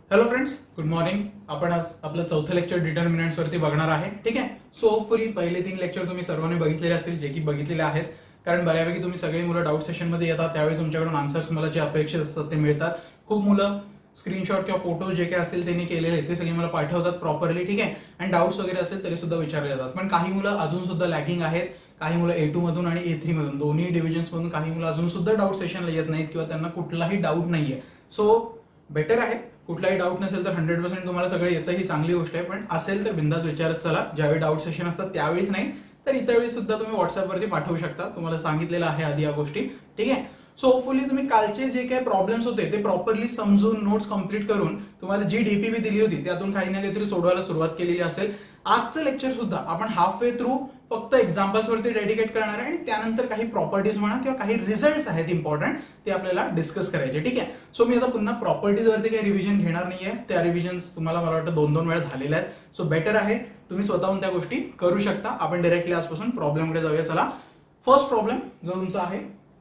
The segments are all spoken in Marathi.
Hello friends, good morning. आपण आज आपलं चौथं लेक्चर डिटर्मिनंट्स वरती बघणार आहे. ठीक आहे. सो होपफुली पहिले 3 लेक्चर तुम्ही सर्वांनी बघितलेले असतील, जे की बघितलेले आहेत. कारण बऱ्यापैकी तुम्ही सगळी मुलं डाऊट सेशन मध्ये येतात, त्यावेळी तुमच्याकडून आन्सर्स मला जे अपेक्षित असतात ते मिळतात. खूप मुलं स्क्रीनशॉट किंवा फोटो जे काही असेल त्यांनी केलेले ते सगळे मला पाठवतात प्रॉपरली. ठीक आहे. आणि डाऊट्स वगैरे असेल तरी सुद्धा विचारले जातात. पण काही मुलं अजून सुद्धा लॅगिंग आहेत. काही मुलं A2 मधून आणि A3 मधून दोन्ही डिव्हिजन्स मधून काही मुलं अजून सुद्धा डाऊट सेशनला येत नाहीत किंवा त्यांना कुठलाही डाऊट नाहीये. सो बेटर आहे, कुठलाही डाऊट नसेल तर 100% तुम्हाला सगळं येतं, ही चांगली गोष्ट आहे. पण असेल तर बिंदास विचारत चला. ज्यावेळी डाऊट सेशन असतात त्यावेळीच नाही तर इतर वेळी सुद्धा तुम्ही व्हॉट्सअपवरती पाठवू शकता. तुम्हाला सांगितलेलं आहे आधी या गोष्टी. ठीक आहे. सो होपफुली तुम्ही कालचे जे काही प्रॉब्लेम्स होते ते प्रॉपरली समजून नोट्स कम्प्लीट करून तुम्हाला जी डीपीबी दिली होती त्यातून काही ना काहीतरी सोडवायला सुरुवात केलेली असेल. आजचं लेक्चर सुद्धा आपण हाफ वे थ्रू फक्त एक्झाम्पल्स वरती डेडिकेट करणार आहे आणि त्यानंतर काही प्रॉपर्टीज म्हणा किंवा काही रिझल्ट्स आहेत इम्पॉर्टंट ते आपल्याला डिस्कस करायचे. ठीक आहे. सो मी आता पुन्हा प्रॉपर्टीज वरती काही रिव्हिजन घेणार नाहीये. त्या रिव्हिजन्स तुम्हाला मला वाटतं 2-2 वेळा झालेल्या आहेत. सो बेटर आहे तुम्ही स्वतःहून त्या गोष्टी करू शकता. आपण डायरेक्टली आजपासून प्रॉब्लेमकडे जाऊया. चला, फर्स्ट प्रॉब्लेम जो तुमचा आहे,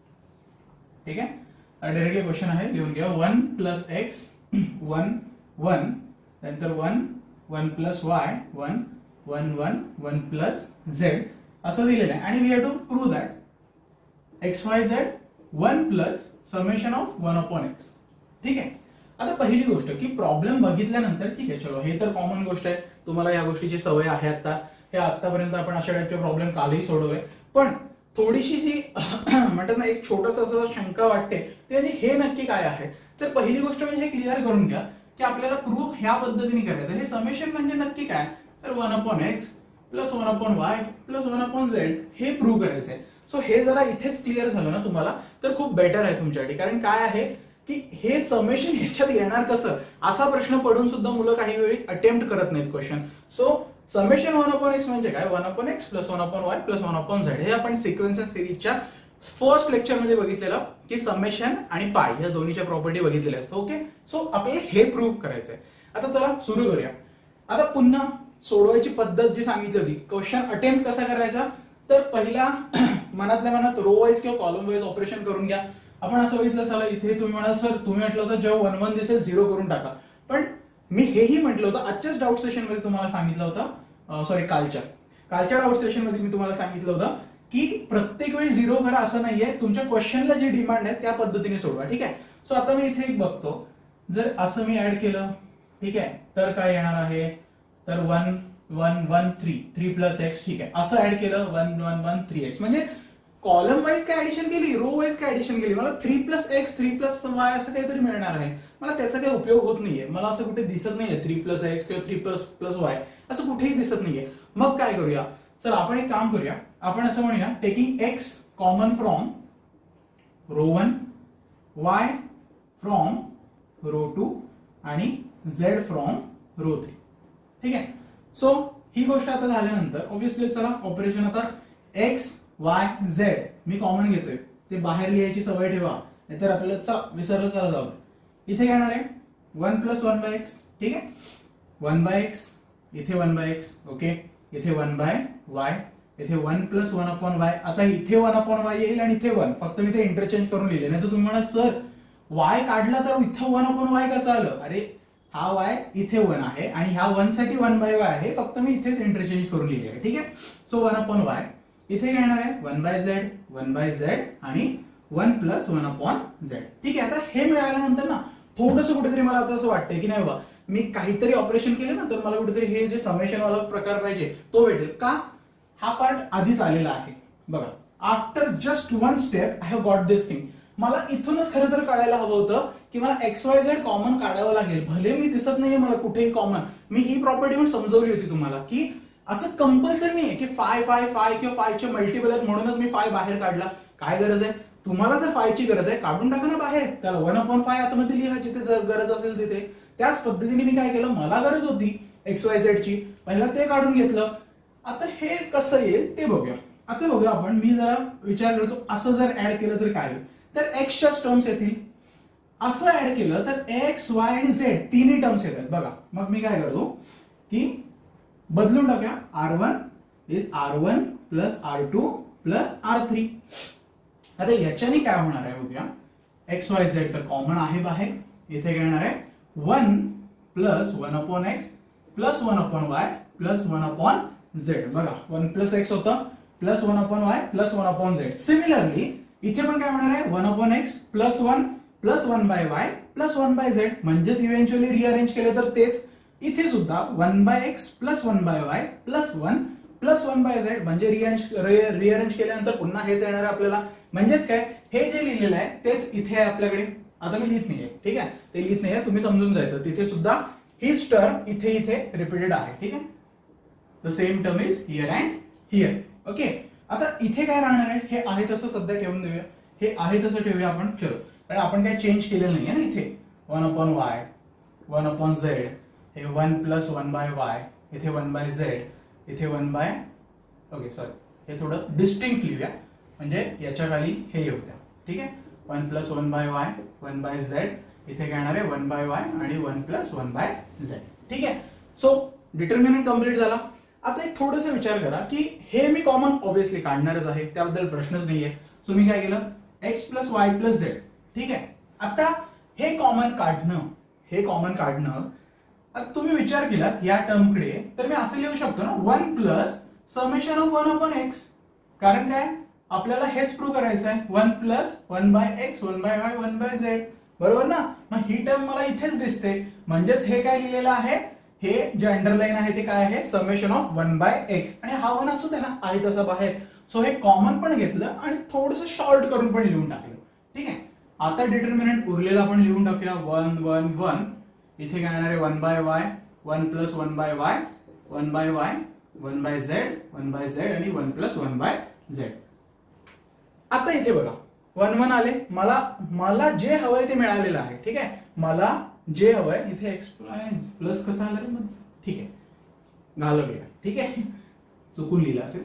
ठीक आहे, डायरेक्टली क्वेश्चन आहे, लिहून घ्या. 1 + x 1 1 नंतर 1 1 + y 1 1 1 1 + z असं दिलेलं आहे आणि we have to prove that xyz 1 + summation of 1/x. ठीक आहे. आता पहिली गोष्ट की प्रॉब्लेम बघितल्यानंतर, ठीक आहे, चलो हे तर कॉमन गोष्ट आहे, तुम्हाला या गोष्टीची सवय आहे. आता हे आतापर्यंत आपण अशा टाईपचे प्रॉब्लेम कालही सोडवले. पण थोडीशी जी म्हणतात ना, एक छोटस असं शंका वाटते ते हे नक्की काय आहे. तर पहिली गोष्ट म्हणजे हे क्लिअर करून घ्या की आपल्याला प्रूव्ह ह्या पद्धतीने करायचं. हे समेशन म्हणजे नक्की काय, तर 1/x + 1/y + 1/z हे प्रूव्ह करायचंय. सो हे जरा इथेच क्लिअर झालं ना तुम्हाला तर खूप बेटर आहे तुमच्यासाठी. कारण काय आहे की हे समेशन ह्याच्यात येणार कसं असा प्रश्न पडून सुद्धा मुलं काही वेळी अटेम्प्ट करत नाहीत क्वेश्चन. सो समेशन 1/x म्हणजे काय, 1/x + 1/y + 1/z हे आपण सिक्वेन्स सिरीजच्या फर्स्ट लेक्चर मध्ये बघितलेलं की समेशन आणि पाय या दोन्हीच्या प्रॉपर्टी बघितलेल्या असतात. ओके. सो आपल्याला हे प्रूव्ह करायचंय. आता चला सुरू करूया. आता पुन्हा सोडवायची पद्धत जी सांगितली होती, क्वेश्चन अटेम्प्ट कसा करायचा, तर पहिला मनातल्या मनात रो वाईज किंवा कॉलम वाईज ऑपरेशन करून घ्या. आपण असं बघितलं, चला इथे तुम्ही म्हणाल सर तुम्ही म्हटलं होतं जेव्हा 1 1 दिसेल 0 करून टाका. पण मी हेही म्हटलं होतं आजच्याच डाऊट सेशन मध्ये तुम्हाला सांगितलं होतं, सॉरी कालच्या डाऊट सेशन मध्ये मी तुम्हाला सांगितलं होतं की प्रत्येक वेळी 0 करा असं नाहीये, तुमच्या क्वेश्चनला जी डिमांड आहे त्या पद्धतीने सोडवा. ठीक आहे. सो आता मी इथे एक बघतो, जर असं मी ऍड केलं, ठीक आहे, तर काय येणार आहे, तर 1 1 1 3 3 + x. ठीक आहे. असं ऍड केलं 1 1 1 3x म्हणजे कॉलम वाईज काय ऍडिशन केली, रो वाईज काय ऍडिशन केली, मला 3 + x 3 + y असं काहीतरी मिळणार आहे. मला त्याचा काही उपयोग होत नाहीये. मला असं कुठे दिसत नाहीये 3 + x किंवा 3 + y असं कुठेही दिसत नाहीये. मग काय करूया, चल आपण एक काम करूया, आपण असं म्हणूया taking x common from row 1, y from row 2 आणि z फ्रॉम रो 3. ठीक आहे. सो ही गोष्ट आता झाल्यानंतर ऑब्व्हियसली चला ऑपरेशन आता x y z मी कॉमन घेतोय, ते बाहेर लिहायची सवय ठेवा, नाहीतर आपल्याला विसरलं चला जाऊ. इथे येणार आहे 1 + 1/x. ठीक आहे. 1/x इथे 1/x. ओके. इथे 1/y इथे 1 + 1/y. आता इथे 1/y येईल आणि इथे 1, फक्त मी ते इंटरचेंज करून लिहिले. नाही तर तुम्ही म्हणाल सर y काढला तर इथं 1/y कसं आलं, अरे हा y इथे 1 आहे आणि ह्या 1 साठी 1/y आहे, फक्त मी इथेच इंटरचेंज करून लिहिले आहे. ठीक आहे. सो 1/y इथे काय येणार आहे 1/z 1/z आणि 1 + 1/z. ठीक आहे. आता हे मिळाल्यानंतर ना थोडंसं कुठेतरी मला आता असं वाटतंय की नाही बाबा मी काहीतरी ऑपरेशन केलं ना तर मला कुठेतरी हे जे समेशन वाला प्रकार पाहिजे तो भेटेल का. हा पार्ट आधीच आलेला आहे बघा. After just 1 step I have got this thing. मला इथूनच खरं तर काढायला हवं होतं की मला XYZ कॉमन काढावं लागेल. भले मी दिसत नाहीये मला कुठेही कॉमन. मी ही प्रॉपर्टी पण समजवली होती तुम्हाला की असं कंपल्सरी नाहीये की फाय किंवा फायचे मल्टिपल आहेत म्हणूनच मी फाय बाहेर काढला. काय गरज आहे, तुम्हाला जर फायची गरज आहे काढून टाका ना बाहेर, त्याला 1/5 आतमध्ये लिहा जिथे गरज असेल तिथे. त्याच पद्धतीने मी काय केलं, मला गरज होती XYZ ची, पहिला ते काढून घेतलं. आता हे कसं येईल ते बघूया. आता बघूया आपण, मी जरा विचार करतो असं जर ऍड केलं तर काय होईल, तर एक्सच्याच टर्म्स येतील. असं ऍड केलं तर x y आणि z तिन्ही टर्म्स येतात बघा. मग मी काय करतो की बदलून टाकूया, r1 is r1 + r2 + r3. आता याच्याने काय होणार आहे बघूया. XYZ तर कॉमन आहे बाहेर, इथे काय येणार आहे 1 plus 1 upon x plus 1 upon y plus 1 upon z. बघा 1 प्लस एक्स होतं plus 1 upon y plus 1 upon z. Similarly इथे पण काय होणार आहे 1 upon x plus 1 plus 1 by y plus 1 by z. म्हणजेच इव्हेंच्युअली रिअरेंज केले तर तेच इथे सुद्धा 1 by x plus 1 by y plus 1 plus 1 by z. म्हणजे रिअरेंज केल्यानंतर पुन्हा हेच येणार आहे आपल्याला. म्हणजेच काय हे जे लिहिलेलं आहे तेच इथे आहे आपल्याकडे. आता मी लिहित नाहीये, ठीक आहे, ते लिहित नाहीये, तुम्ही समजून जायचं. तिथे सुद्धा हीच टर्म इथे इथे रिपीटेड आहे. ठीक आहे, the same term is here and here. Okay, आता इथे काय राहणार आहे हे आहे तसं सध्या ठेवून देऊया. हे आहे तसं ठेवूया आपण. चलो, कारण आपण काय चेंज केलेलं नाहीये ना इथे. 1 अपॉन वाय 1 अपॉन झेड, हे 1 प्लस 1 बाय वाय, इथे 1 बाय झेड, इथे 1 बाय, ओके सॉरी हे थोडं डिस्टिंक्ट लिहूया म्हणजे याच्या खाली हे येऊ द्या. ठीक आहे, 1 plus 1 by y 1 by z, इथे काय येणार आहे 1 बाय वाय आणि 1 प्लस 1 बाय झेड. ठीक आहे, सो डिटर्मिनंट कम्प्लीट झाला. आता एक थोडंसं विचार करा की हे मी कॉमन ऑब्विसली काढणारच आहे, त्याबद्दल प्रश्नच नाहीये. सो मी काय केलं x plus Y plus z. ठीक आहे, आता हे कॉमन काढणं आता तुम्ही विचार केलात या टर्मकडे तर मी असं लिहू शकतो ना 1 plus summation of 1 upon x. कारण काय आपल्याला हेच प्रूव्ह करायचं आहे 1 plus 1 by x 1 by y 1 by z. बरोबर ना. मग ही टर्म मला इथेच दिसते. म्हणजेच हे काय लिहिलेलं आहे, हे जे अंडरलाईन आहे ते काय आहे समेशन ऑफ 1 बाय एक्स. आणि हा 1 असू दे ना आहे तसा बाहेर. सो हे कॉमन पण घेतलं आणि थोडंसं शॉर्ट करून पण लिहून टाकलं. ठीक आहे, आता डिटर्मिनंट उरलेला आपण लिहून टाकूया 1 1 1. इथे काय येणार आहे 1 by y 1 plus 1 by y 1 by y 1 by z 1 by z आणि 1 प्लस 1 बाय झेड. आता इथे बघा 1 1 आले. मला जे हवंय ते मिळालेलं आहे. ठीक आहे, मला जे हवंय इथे एक्स प्लस कसं आलं रे मग. ठीक आहे, घालवूया. ठीक आहे, चुकून लिहिलं असेल.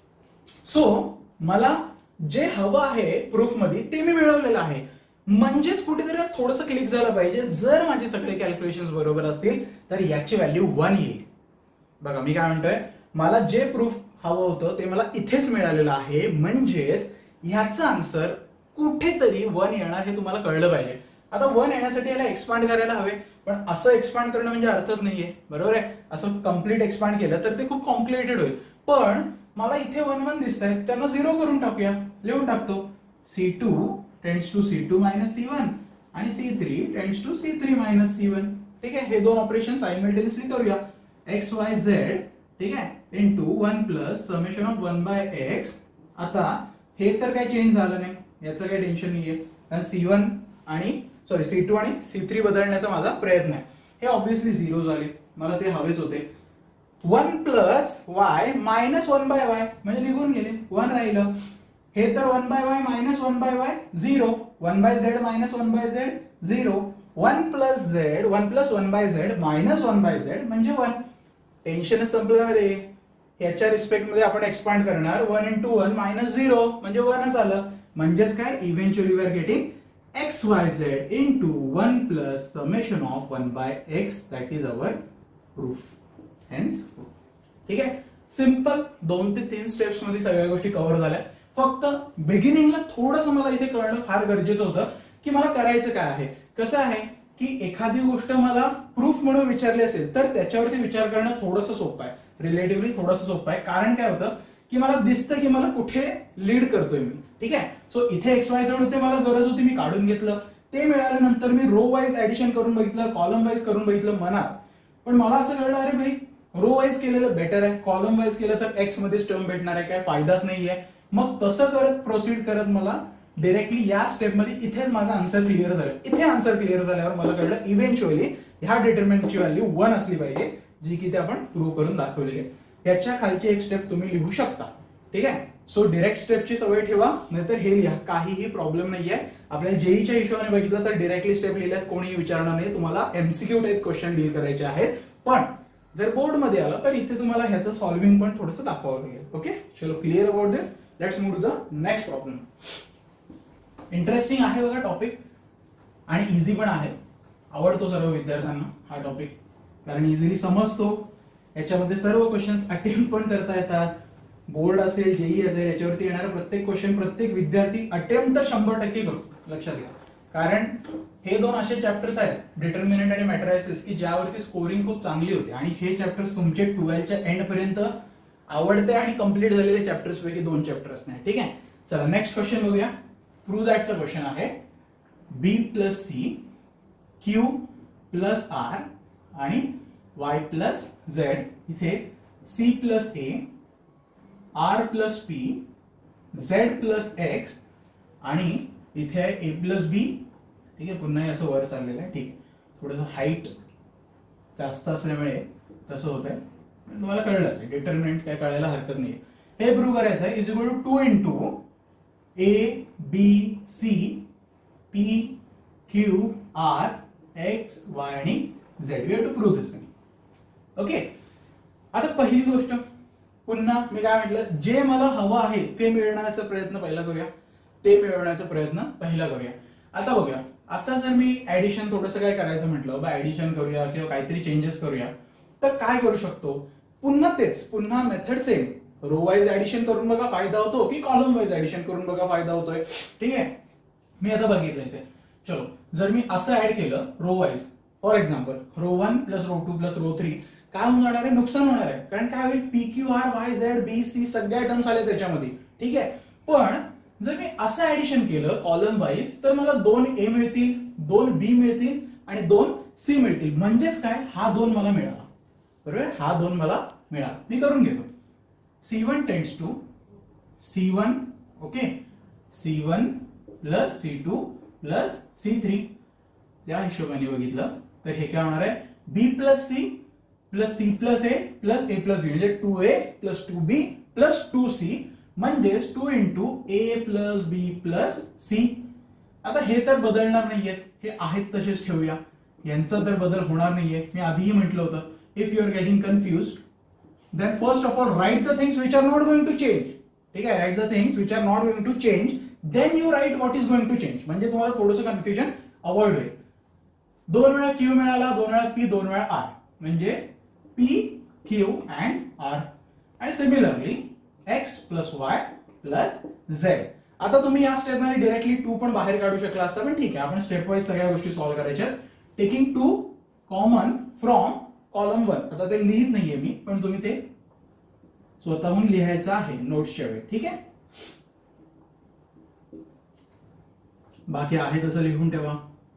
सो मला जे हवं आहे प्रूफ मध्ये ते मी मिळवलेलं आहे. म्हणजेच कुठेतरी थोडंसं क्लिक झालं पाहिजे. जर माझे सगळे कॅल्क्युलेशन्स बरोबर असतील तर याची व्हॅल्यू 1 येईल. बघा मी काय म्हणतोय, मला जे प्रूफ हवं होतं ते मला इथेच मिळालेलं आहे. म्हणजेच ह्याचं आन्सर कुठेतरी 1 येणार हे तुम्हाला कळलं पाहिजे. आता 1 येण्यासाठी याला एक्सपांड करायला हवे, पण असं एक्सपांड करणं म्हणजे अर्थच नाहीये. बरोबर आहे, असं कम्प्लीट एक्सपांड केलं तर ते खूप कॉम्प्लिकेटेड होईल. पण मला इथे 1 1 दिसत आहे, त्यांना 0 करून टाकूया. लिहून टाकतो C2 tends to C2 minus C1 आणि C3 tends to C3 minus C1. ठीक आहे, हे दोन ऑपरेशन सायमल्टेनियसली करूया. एक्स वाय झेड, ठीक आहे, into 1 plus summation of 1 by x. आता हे तर काही चेंज झालं नाही, याचं काही टेन्शन नाहीये, कारण C1 आणि C2 आणि C3 बदलण्याचा माझा प्रयत्न आहे. हे ऑब्व्हियसली 0 झाले, मला ते हवेच होते. 1 plus y minus 1 by y म्हणजे निघून गेले, 1 राहिलं. हे तर 1 by y minus 1 by y 0, 1 by z minus 1 by z 0, 1 plus z 1 plus 1 by z minus 1 by z म्हणजे 1. टेन्शनच संपलं रे. याच्या रिस्पेक्ट मध्ये आपण एक्सपांड करणार 1 इंटू 1 मायनस 0 म्हणजे 1च आलं. म्हणजेच काय eventually we are getting x y z into 1 plus summation of 1 by x. That is our proof. Hence, ठीक आहे, सिंपल 2 ते 3 स्टेप्स मध्ये सगळ्या गोष्टी कव्हर झाल्या. फक्त बिगिनिंगला थोडंसं मला इथे कळणं फार गरजेचं होतं की मला करायचं काय आहे. कसं आहे की एखादी गोष्ट मला प्रूफ म्हणून विचारली असेल तर त्याच्यावरती विचार करणं थोडंसं सोपं आहे, रिलेटिव्हली थोडंसं सोपं आहे. कारण काय होतं की मला दिसतं की मला कुठे लीड करतोय मी. ठीक आहे, सो इथे एक्स वाय झेड होते, मला गरज होती, मी काढून घेतलं. ते मिळाल्यानंतर मी रो वाईज ऍडिशन करून बघितलं, कॉलम वाईज करून बघितलं मनात. पण मला असं कळलं अरे भाई रो वाईज केलेलं बेटर आहे, कॉलम वाईज केलं तर एक्स मध्येच टर्म भेटणार आहे, काय फायदाच नाहीये. मग तसं करत प्रोसीड करत मला डायरेक्टली या स्टेप मध्ये इथेच माझा आन्सर क्लिअर झालं. इथे आन्सर क्लिअर झाल्यावर मला कळलं इव्हेंच्युअली ह्या डिटर्मिनंटची व्हॅल्यू 1 असली पाहिजे, जी की ते आपण प्रूव्ह करून दाखवलेली आहे. याच्या खालची एक स्टेप तुम्ही लिहू शकता. ठीक आहे, सो डायरेक्ट स्टेपची सवय ठेवा, नाहीतर हे लिहा, काहीही प्रॉब्लेम नाहीये. आपल्याला जेईच्या हिशोबाने बघितलं तर डायरेक्टली स्टेप लिहिल्यात, कोणीही विचारणार नाही. तुम्हाला एमसीक्यू टाईप क्वेश्चन डील करायचे आहेत. पण जर बोर्ड मध्ये आलं तर इथे तुम्हाला ह्याचं सॉल्व्हिंग पण थोडंसं दाखवावं लागेल. ओके, चलो clear about this. Let's move to the next problem. Interesting आहे बघा टॉपिक आणि इझी पण आहे. आवडतो सर्व विद्यार्थ्यांना हा टॉपिक, कारण इझिली समजतो. याच्यामध्ये सर्व क्वेश्चन्स अटेम्प्ट पण करता येतात. बोर्ड असेल जेई असेल याच्यावरती येणारा प्रत्येक क्वेश्चन प्रत्येक विद्यार्थी अटेम्प्ट तर 100% करू. लक्षात घ्या, कारण हे दोन असे चॅप्टर्स आहेत डिटर्मिनंट आणि मॅट्रायसिस की ज्यावरती स्कोरिंग खूप चांगली होते आणि हे चॅप्टर्स तुमचे 12च्या एंड पर्यंत आवडते आणि कंप्लीट झालेले चॅप्टर्स पैकी 2 चॅप्टर्स नाही. ठीक आहे, चला नेक्स्ट क्वेश्चन बघूया. प्रूव्ह दॅटचा क्वेश्चन आहे B plus C Q plus R आणि वाय प्लस झेड इथे C plus A R plus P z plus x आणि इथे आहे ए प्लस बी. ठीक आहे, पुन्हा असं वर चाललेलं आहे. ठीक आहे, थोडंसं हाईट जास्त असल्यामुळे तसं होत आहे. तुम्हाला कळलंच आहे, डिटर्मिनंट काय कळायला हरकत नाही. हे प्रूव्ह करायचं आहे is equal to 2 into A B C P Q R x Y आणि z. We have to prove this. Okay, आता पहिली गोष्ट पुन्हा मी काय म्हटलं, जे मला हवं आहे ते मिळवण्याचा प्रयत्न पहिला करूया. आता बघूया, आता जर मी ऍडिशन थोडंसं काय करायचं म्हटलं बा ऍडिशन करूया किंवा काहीतरी चेंजेस करूया तर काय करू शकतो. पुन्हा method same. Row wise addition करून बघा फायदा होतो की कॉलम वाईज ऍडिशन करून बघा फायदा होतोय. ठीक आहे, मी आता बघितलं इथे. चलो, जर मी असं ऍड केलं row wise, for example row 1 plus row 2 plus row 3, काय होऊन जाणार आहे, नुकसान होणार आहे. कारण काय होईल, P Q R Y Z B C सगळ्या टर्म्स आल्या त्याच्यामध्ये. ठीक आहे, पण जर मी असं ऍडिशन केलं कॉलम वाईज तर मला 2 ए मिळतील, 2 बी मिळतील आणि 2 सी मिळतील. म्हणजेच काय, हा 2 मला मिळाला. बरोबर, हा 2 मला मिळाला. मी करून घेतो. C1 tends to C1. Okay, C1 plus C2 plus C3. त्या हिशोबाने बघितलं तर हे काय होणार आहे, B plus C plus C plus A plus A plus B म्हणजे 2A plus 2B plus 2C म्हणजेच 2 into A plus B plus C. आता हे तर बदलणार नाहीयेत, हे आहेत तसेच ठेवूया. यांचा तर बदल होणार नाहीये. मी आधीही म्हटलं होतं, if you are getting confuse then first of all write the things which are not going to change. ठीक आहे, write the things which are not going to change, then you write what is going to change. म्हणजे तुम्हाला थोडंसं कन्फ्युजन अवॉइड होईल. 2 वेळा क्यू मिळाला, 2 वेळा पी, 2 वेळा आर म्हणजे पी क्यू अँड आर. आणि similarly X plus Y plus Z. आता तुम्ही या स्टेपमध्ये डायरेक्टली 2 पण बाहेर काढू शकला असता, पण ठीक आहे, आपण स्टेप वाईज सगळ्या गोष्टी सॉल्व्ह करायच्या. Taking 2 common from column 1. आता ते लिहित नाहीये मी, पण तुम्ही ते स्वतःहून लिहायचं आहे नोट्सच्या वेळी. ठीक आहे, बाकी आहे तसं लिहून ठेवा.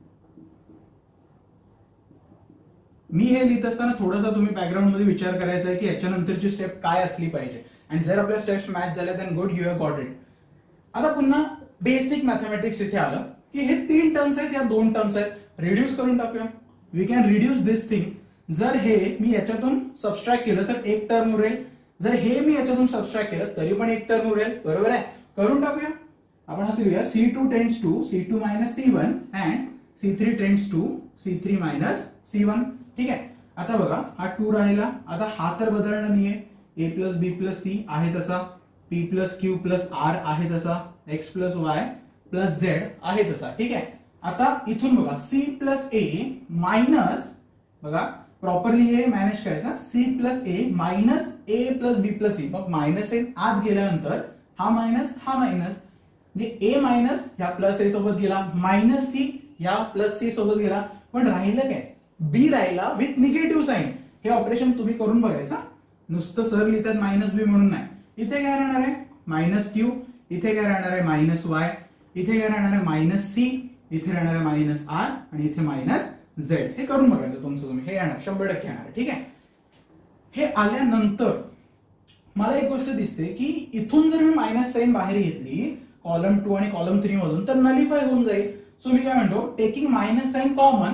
मी हे लिहित असताना थोडासा तुम्ही बॅकग्राऊंड मध्ये विचार करायचा आहे की याच्यानंतरची स्टेप काय असली पाहिजे. आणि जर आपल्या स्टेप्स मॅच झाल्या then good, you have got it. आता पुन्हा बेसिक मॅथमॅटिक्स इथे आलं की हे 3 टर्म्स आहेत, या 2 टर्म्स आहेत. रिड्यूस करून टाकूया. We can reduce this thing. जर हे मी याच्यातून सबस्ट्रॅक्ट केलं तर 1 टर्म उरेल, जर हे मी याच्यातून सबस्ट्रॅक्ट केलं तरी पण 1 टर्म उरेल. बरोबर आहे, करून टाकूया. आपण असं लिहूया C2 tends to C2 minus C1 and C3 tends to C3 minus C1. ठीक आहे, आता बघा हा 2 राहिला. आता हा तर बदलणार नाहीये. A plus B plus C आहे तसा, P plus Q plus R आहे तसा, X plus Y plus Z आहे तसा. ठीक आहे, आता इथून बघा सी प्लस ए मायनस, बघा प्रॉपरली हे मॅनेज करायचं, C plus A minus A plus B plus C. मग मायनस ए आत गेल्यानंतर हा मायनस म्हणजे ए मायनस ह्या प्लस ए सोबत गेला, मायनस सी ह्या प्लस सी सोबत गेला, पण राहिलं काय, बी राहिला विथ निगेटिव्ह साइन. हे ऑपरेशन तुम्ही करून बघायचं. नुसतं सर लिहितात मायनस बी म्हणून नाही. इथे काय राहणार आहे मायनस क्यू, इथे काय राहणार आहे मायनस वाय, इथे काय राहणार आहे मायनस सी, इथे राहणार आहे मायनस आर आणि इथे मायनस झेड. हे करून बघायचं तुमचं तुम्ही. हे येणार 100% येणार. ठीक आहे, हे आल्यानंतर मला एक गोष्ट दिसते की इथून जर मी मायनस साइन बाहेर घेतली कॉलम 2 आणि कॉलम 3 मधून तर नलिफाय होऊन जाईल. सो मी काय म्हणतो, टेकिंग मायनस साइन कॉमन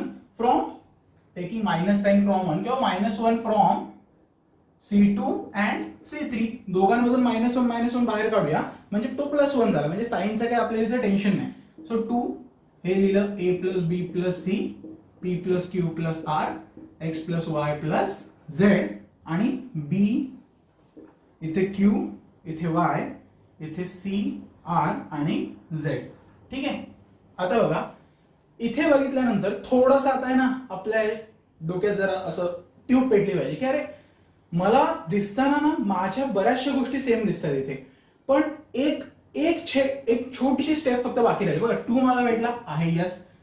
किंवा -1 फ्रॉम C2 अँड C3. दोघांमधून -1 बाहेर काढूया म्हणजे तो +1 झाला. म्हणजे साइनचं काय आपल्याला इथे टेन्शन नाही. सो 2 हे लिहिलं A plus B plus C P plus Q plus R X plus Y plus Z आणि बी इथे क्यू इथे वाय इथे सी आर आणि झेड. ठीक आहे, आता बघा इथे बघितल्यानंतर थोडंसं आता आहे ना आपल्या डोक्यात जरा असं ट्यूब पेटली पाहिजे की अरे मला दिसताना ना माझ्या बऱ्याचशा गोष्टी सेम दिसतात इथे, पण एक छोटीशी स्टेप फक्त बाकी राहिली. बघा 2 मला भेटला आहे, यस.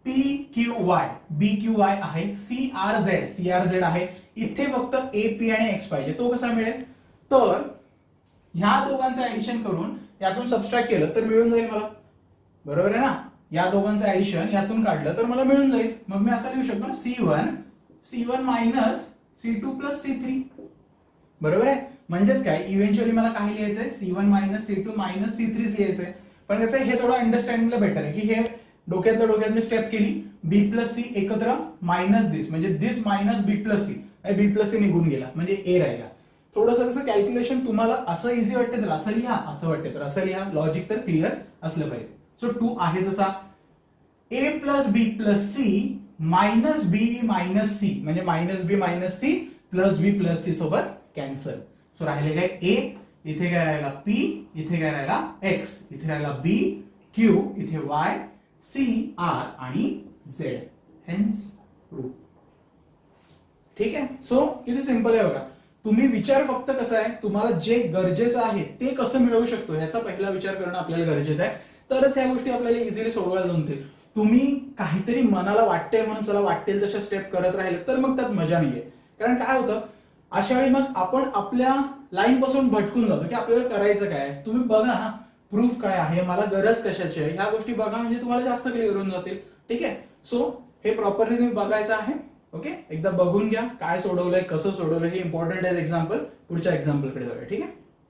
PQY BQY आहे, CRZ आहे. इथे फक्त AP आणि X पाहिजे. तो कसा मिळेल? तर ह्या दोघांचं ऍडिशन करून यातून सबट्रॅक्ट केलं तर मिळून जाईल मला, बरोबर आहे ना? या दोघांचं ऍडिशन यातून काढलं तर मला मिळून जाईल. मग मी असं लिहू शकतो C1 minus C2 plus C3, बरोबर आहे? म्हणजेच काय, इव्हेंच्युअली मला काय लिहायचंय, C1 minus C2 minus C3 लिहायचंय. पण कसं हे थोडं अंडरस्टँडिंगला बेटर आहे की हे डोक्यातल्या डोक्यात मी स्टेप केली, B प्लस सी एकत्र मायनस दिस, म्हणजे this minus B plus C, B plus C निघून गेला म्हणजे A राहिला. थोडंसं कसं कॅल्क्युलेशन तुम्हाला असं इझी वाटतं तर असं लिहा, असं वाटतं तर असं लिहा, लॉजिक तर क्लिअर असलं पाहिजे. सो 2 आहे तसा A plus B plus C minus B minus C, म्हणजे minus B minus C plus B plus C सोबत कॅन्सल. सो राहिले काय A, इथे काय राहिला P, इथे काय राहिला X, इथे राहिला B Q, इथे Y C R आणि Z. Hence proof. ठीक आहे. सो किती सिंपल आहे बघा. तुम्ही विचार फक्त कसा आहे, तुम्हाला जे गरजेचं आहे ते कसं मिळवू शकतो याचा पहिला विचार करणं आपल्याला गरजेचं आहे. तरच ह्या गोष्टी आपल्याला इझिली सोडवायला जमतील. तुम्ही काहीतरी मनाला वाटतंय म्हणून चला वाटेल तशा स्टेप करत राहिले तर मग त्यात मजा नाहीये. कारण काय होतं, अशा वेळी मग आपण आपल्या लाईन पासून भटकून जातो की आपल्याला करायचं काय. तुम्ही बघा ना, प्रूफ काय आहे, मला गरज कशाची आहे, ह्या गोष्टी बघा म्हणजे तुम्हाला जास्त क्लिअर होऊन जातील. ठीक आहे. सो हे प्रॉपरली तुम्ही बघायचं आहे. ओके, एकदा बघून घ्या काय सोडवलंय, कसं सोडवलंय, हे इम्पॉर्टंट आहे एक्झाम्पल. पुढच्या एक्झाम्पल कडे जाऊया. ठीक आहे.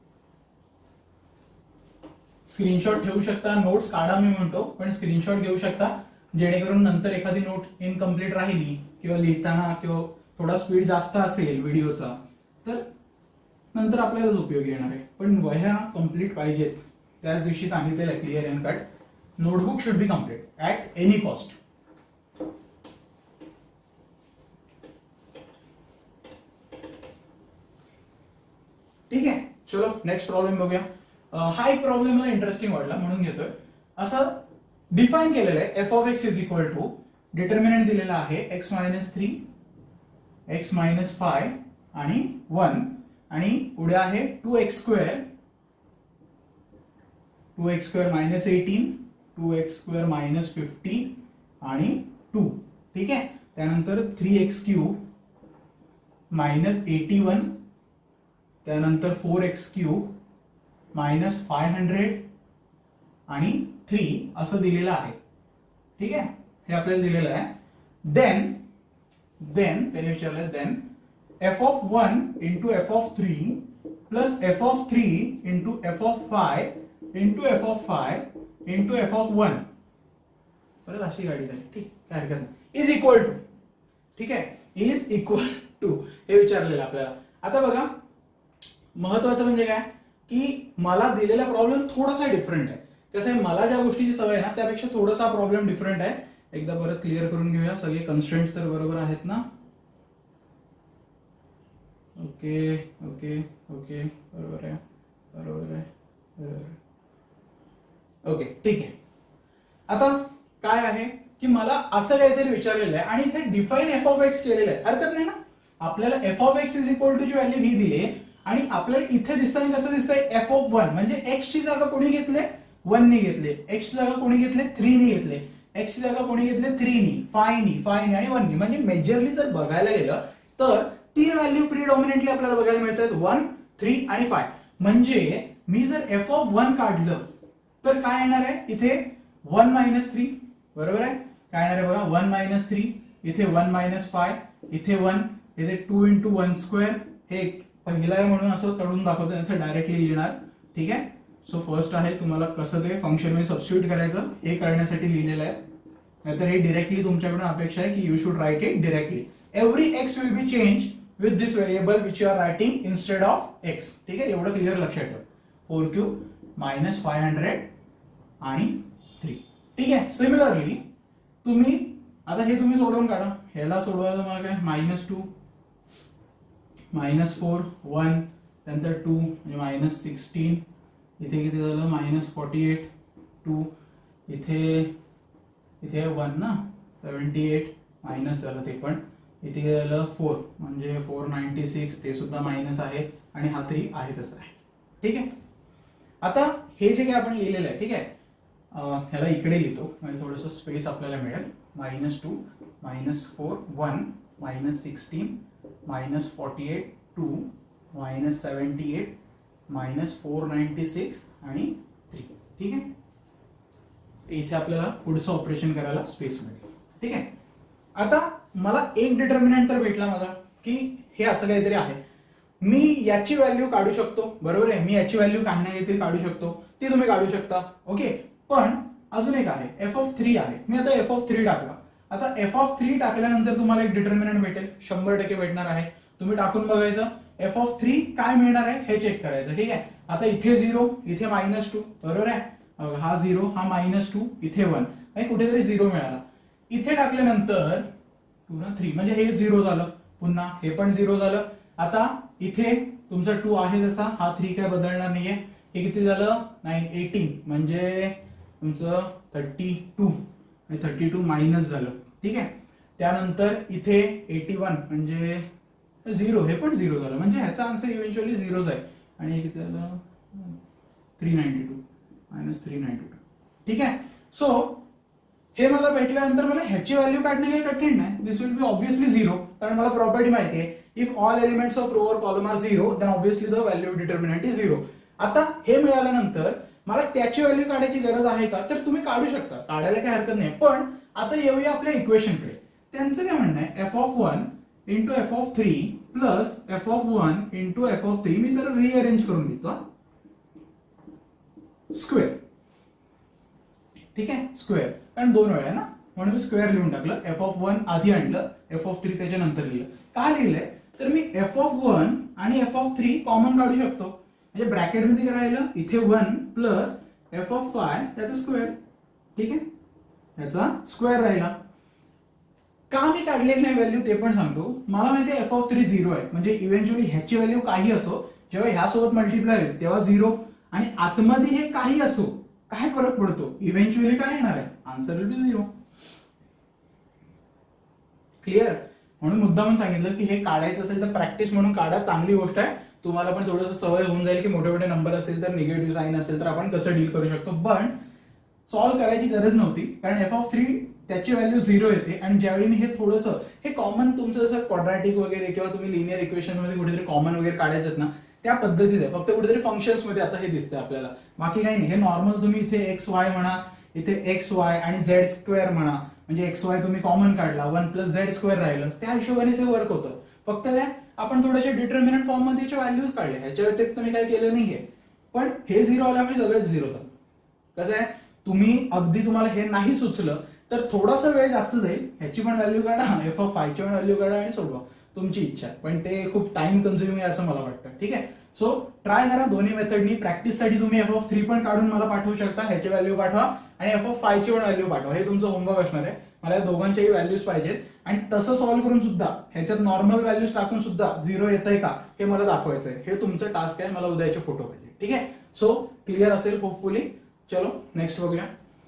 स्क्रीनशॉट ठेवू शकता, नोट्स काढा मी म्हणतो, पण स्क्रीनशॉट घेऊ शकता जेणेकरून नंतर एखादी नोट इनकम्प्लीट राहिली किंवा लिहिताना किंवा थोडा स्पीड जास्त असेल व्हिडिओचा तर नंतर आपल्यालाच उपयोगी येणार आहे. पण वह्या कम्प्लीट पाहिजेत, त्याच दिवशी सांगितलेलं आहे clear and cut. Notebook should be complete at any cost. ठीक आहे. चलो नेक्स्ट प्रॉब्लेम बघूया. हा एक प्रॉब्लेम मला इंटरेस्टिंग वाटला म्हणून घेतोय. असं डिफाईन केलेलं आहे F of X is equal to, determinant दिलेला आहे एक्स मायनस 3 एक्स मायनस 5 आणि 1 आणि पुढे आहे 2x square minus 18 2x square minus 50 आणि 2. ठीक आहे. त्यानंतर 3x क्यूब मायनस 81, त्यानंतर 4x क्यूब मायनस 500 आणि 3 असं दिलेलं आहे. ठीक आहे. हे आपल्याला दिलेलं आहे. देन त्याने विचारलं then f of 1 into f of 3 plus f of 3 into f of 5 into f of 5 into f of 1. परत अशी गाडी झाली. ठीक, काय हरकत नाही. Is equal to. ठीक आहे. इज इक्वल टू हे विचारलेलं आपल्याला. आता बघा, महत्वाचं म्हणजे काय की मला दिलेला प्रॉब्लेम थोडासा डिफरंट आहे. कसं आहे, मला ज्या गोष्टीची सवय आहे ना त्यापेक्षा थोडासा प्रॉब्लेम डिफरंट आहे. एकदा परत क्लिअर करून घेऊया. सगळे कन्स्ट्रेंट्स तर बरोबर आहेत ना? ओके ओके ओके, बरोबर आहे बरोबर आहे बरोबर आहे. ओके, ठीक आहे. आता काय आहे की मला असं काहीतरी विचारलेलं आहे आणि इथे डिफाईन एफ ऑफ एक्स केलेलं आहे. हरकत नाही ना? आपल्याला F of X is equal to ची व्हॅल्यू ही दिली आणि आपल्याला इथे दिसताना कसं दिसतंय एफ ऑफ 1, म्हणजे एक्स ची जागा कोणी घेतले 1 नी घेतले, एक्स ची जागा कोणी घेतले 3 नी घेतले, एक्स ची जागा कोणी घेतले 3 नी 5 नी आणि 1 नी. म्हणजे मेजरली जर बघायला गेलं तर 3 व्हॅल्यू प्रीडॉमिनेटली आपल्याला बघायला मिळतात 1, 3 आणि 5. म्हणजे मी जर एफ ऑफ 1 काढलं तर काय येणार आहे इथे 1 मायनस 3, बरोबर आहे. काय येणार आहे बघा 1 मायनस 3, इथे 1 मायनस 5, इथे 1, इथे 2 इंटू 1 स्क्वेअर. हे पहिलं आहे म्हणून असं काढून दाखवतो, इथे डायरेक्टली लिहिणार. ठीक आहे. सो फर्स्ट आहे तुम्हाला कसं ते फंक्शन मध्ये सबस्टिट्यूट करायचं हे करण्यासाठी लिहिलेलं आहे. नाहीतर हे डिरेक्टली तुमच्याकडून अपेक्षा आहे की you should write it directly. Every X will be change with this variable which you are writing instead of X. ठीक आहे. एवढं क्लिअर लक्षात ठेवा. 4 क्यूब मायनस 500 आणि 3. ठीक आहे. सिमिलरली तुम्ही आता हे तुम्ही सोडवून काढा. ह्याला सोडवायला मला काय -2 -4 1 त्यानंतर 2 म्हणजे -16, इथे किती झालं -48 2, इथे 1 ना 78 मायनस झालं ते पण, इथे झालं 4 म्हणजे 496 ते सुद्धा मायनस आहे आणि हा 3 आहे तसं आहे. ठीक आहे. आता हे जे काही आपण लिहिलेलं आहे, ठीक आहे, ह्याला इकडे लिहितो म्हणजे थोडंसं स्पेस आपल्याला मिळेल. -2 -4 1 -16 -48 2 -78 -496 आणि 3. ठीक आहे, इथे आपल्याला पुढचं ऑपरेशन करायला स्पेस मिळेल. ठीक आहे, आता मला एक डिटर्मिनंट तर भेटला माझा की हे असं काहीतरी आहे. मी याची व्हॅल्यू काढू शकतो, बरोबर आहे. मी याची व्हॅल्यू काही ना काहीतरी काढू शकतो, ती तुम्ही काढू शकता. ओके, पण अजून एक आहे f(3) आहे. मी आता f(3) टाकला. आता f(3) टाकल्यानंतर तुम्हाला एक डिटर्मिनंट भेटेल, 100% भेटणार आहे. तुम्ही टाकून बघायचं f(3) काय मिळणार आहे हे चेक करायचं. ठीक आहे, आता इथे 0, इथे -2, बरोबर आहे. हा 0, हा -2, इथे 1, कुठेतरी 0 मिळाला. इथे टाकल्यानंतर पुन्हा 3 म्हणजे हे 0 झालं, पुन्हा हे पण 0 झालं. आता इथे तुमचा 2 आहे तसा, हा 3 काय बदलणार नाहीये. हे किती झालं 18 म्हणजे तुमचं 32 मायनस झालं. ठीक आहे, त्यानंतर इथे 81 म्हणजे 0, हे पण 0 झालं, म्हणजे ह्याचा आन्सर इव्हेंच्युअली 0च आहे. आणि हे किती झालं 392 -392. ठीक आहे, सो हे मला भेटल्यानंतर मला ह्याची व्हॅल्यू काढणे काही कठीण नाही. दिस विल बी ऑब्व्हियसली 0, कारण मला प्रॉपर्टी माहिती आहे. If all elements of row और column are 0 then obviously the value of determinant is 0. आता हे मिळाल्यानंतर मला त्याची व्हॅल्यू काढायची गरज आहे का, तर तुम्ही काढू शकता, काढायला काही हरकत नाही. पण आता येऊया आपल्या इक्वेशनकडे. त्यांचं काय म्हणणं आहे f(1) into f(3) plus f(1) into f(3). मी तर रिअरेंज करून घेतो स्क्वेअर. ठीक आहे, स्क्वेअर, कारण 2 वेळा ना, म्हणून मी स्क्वेअर लिहून टाकलं. f(1) आधी आणलं, f(3) त्याच्यानंतर लिहिलं. का लिहिलंय तर मी f(1) आणि f(3) कॉमन काढू शकतो. म्हणजे ब्रॅकेटमध्ये काय राहिलं, इथे 1 प्लस f(5) त्याचा स्क्वेअर. ठीक आहे, याचा स्क्वेअर राहिला. का मी काढलेली नाही व्हॅल्यू ते पण सांगतो. मला माहिती आहे f(3) 0 आहे, म्हणजे इव्हेंच्युअली ह्याची व्हॅल्यू काही असो, जेव्हा ह्यासोबत मल्टिप्लाय होईल तेव्हा 0, आणि आतमध्ये हे काही असो, काय फरक पडतो, इव्हेंच्युअली काय येणार आहे, आन्सर विल बी 0. क्लिअर. म्हणून मुद्दामून सांगितलं की हे काढायचं असेल तर प्रॅक्टिस म्हणून काढा, चांगली गोष्ट आहे. तुम्हाला पण थोडंसं सवय होऊन जाईल की मोठे मोठे नंबर असेल तर, निगेटिव्ह साईन असेल तर आपण कसं डील करू शकतो. पण सॉल्व्ह करायची गरज नव्हती, कारण f(3) त्याची व्हॅल्यू 0 येते. आणि ज्यावेळी मी हे थोडंसं हे कॉमन तुमचं जसं क्वाड्रॅटिक वगैरे किंवा तुम्ही लिनियर इक्वेशन मध्ये कुठेतरी कॉमन वगैरे काढायचं ना, त्या पद्धतीचं आहे. फक्त कुठेतरी फंक्शन्स मध्ये आता हे दिसतंय आपल्याला, बाकी काही नाही. हे नॉर्मल तुम्ही इथे एक्स वाय म्हणा, इथे एक्स वाय आणि झेड स्क्वेअर म्हणा, म्हणजे एक्स वाय तुम्ही कॉमन काढला, 1 प्लस झेड स्क्वेअर राहिलं, त्या हिशोबानेच हे वर्क होतं. फक्त काय आपण थोडेसे डिटर्मिनंट फॉर्म मध्ये व्हॅल्यूज काढले, ह्याच्या व्यतिरिक्त मी काय केलं नाहीये. पण हे 0 आल्यामुळे सगळेच 0 झालं. कसं आहे, तुम्ही अगदी तुम्हाला हे नाही सुचलं तर थोडासा वेळ जास्त जाईल, ह्याची पण व्हॅल्यू काढा, f(5) ची पण व्हॅल्यू काढा आणि सोडवा, तुमची इच्छा. पण ते खूप टाइम कन्झ्युमिंग आहे असं मला वाटतं. ठीक आहे, सो ट्राय करा दोन्ही मेथडनी. प्रॅक्टिससाठी तुम्ही f(3) पण काढून मला पाठवू शकता, ह्याची व्हॅल्यू पाठवा आणि f(5) ची पण व्हॅल्यू पाठवा. हे तुमचं होमवर्क असणार आहे. मला या दोघांच्याही व्हॅल्यूज पाहिजेत, आणि तसं सॉल्व्ह करून सुद्धा ह्याच्यात नॉर्मल व्हॅल्यूज टाकून सुद्धा 0 येतंय का हे मला दाखवायचं आहे. हे तुमचं टास्क आहे, मला उद्याचे फोटो पाहिजे. ठीक आहे, सो क्लिअर असेल होपफुली. चलो नेक्स्ट बघूया.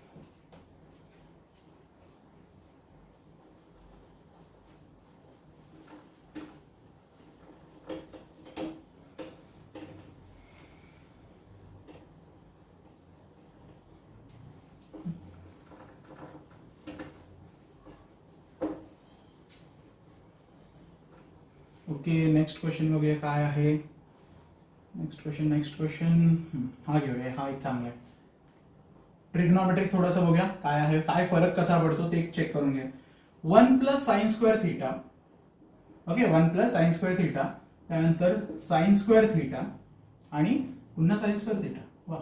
ओके, नेक्स्ट क्वेश्चन बघूया काय आहे. नेक्स्ट क्वेश्चन हा घेऊया. हा एक चांगला आहे. ट्रिग्नोमेट्रिक थोडंसं बघूया काय आहे, काय फरक कसा पडतो ते चेक करून घ्या. 1 plus sine square theta. Okay, 1 plus sine square theta, त्यानंतर साइन स्क्वेअर थीटा आणि पुन्हा साइन स्क्वेअर थीटा. वा,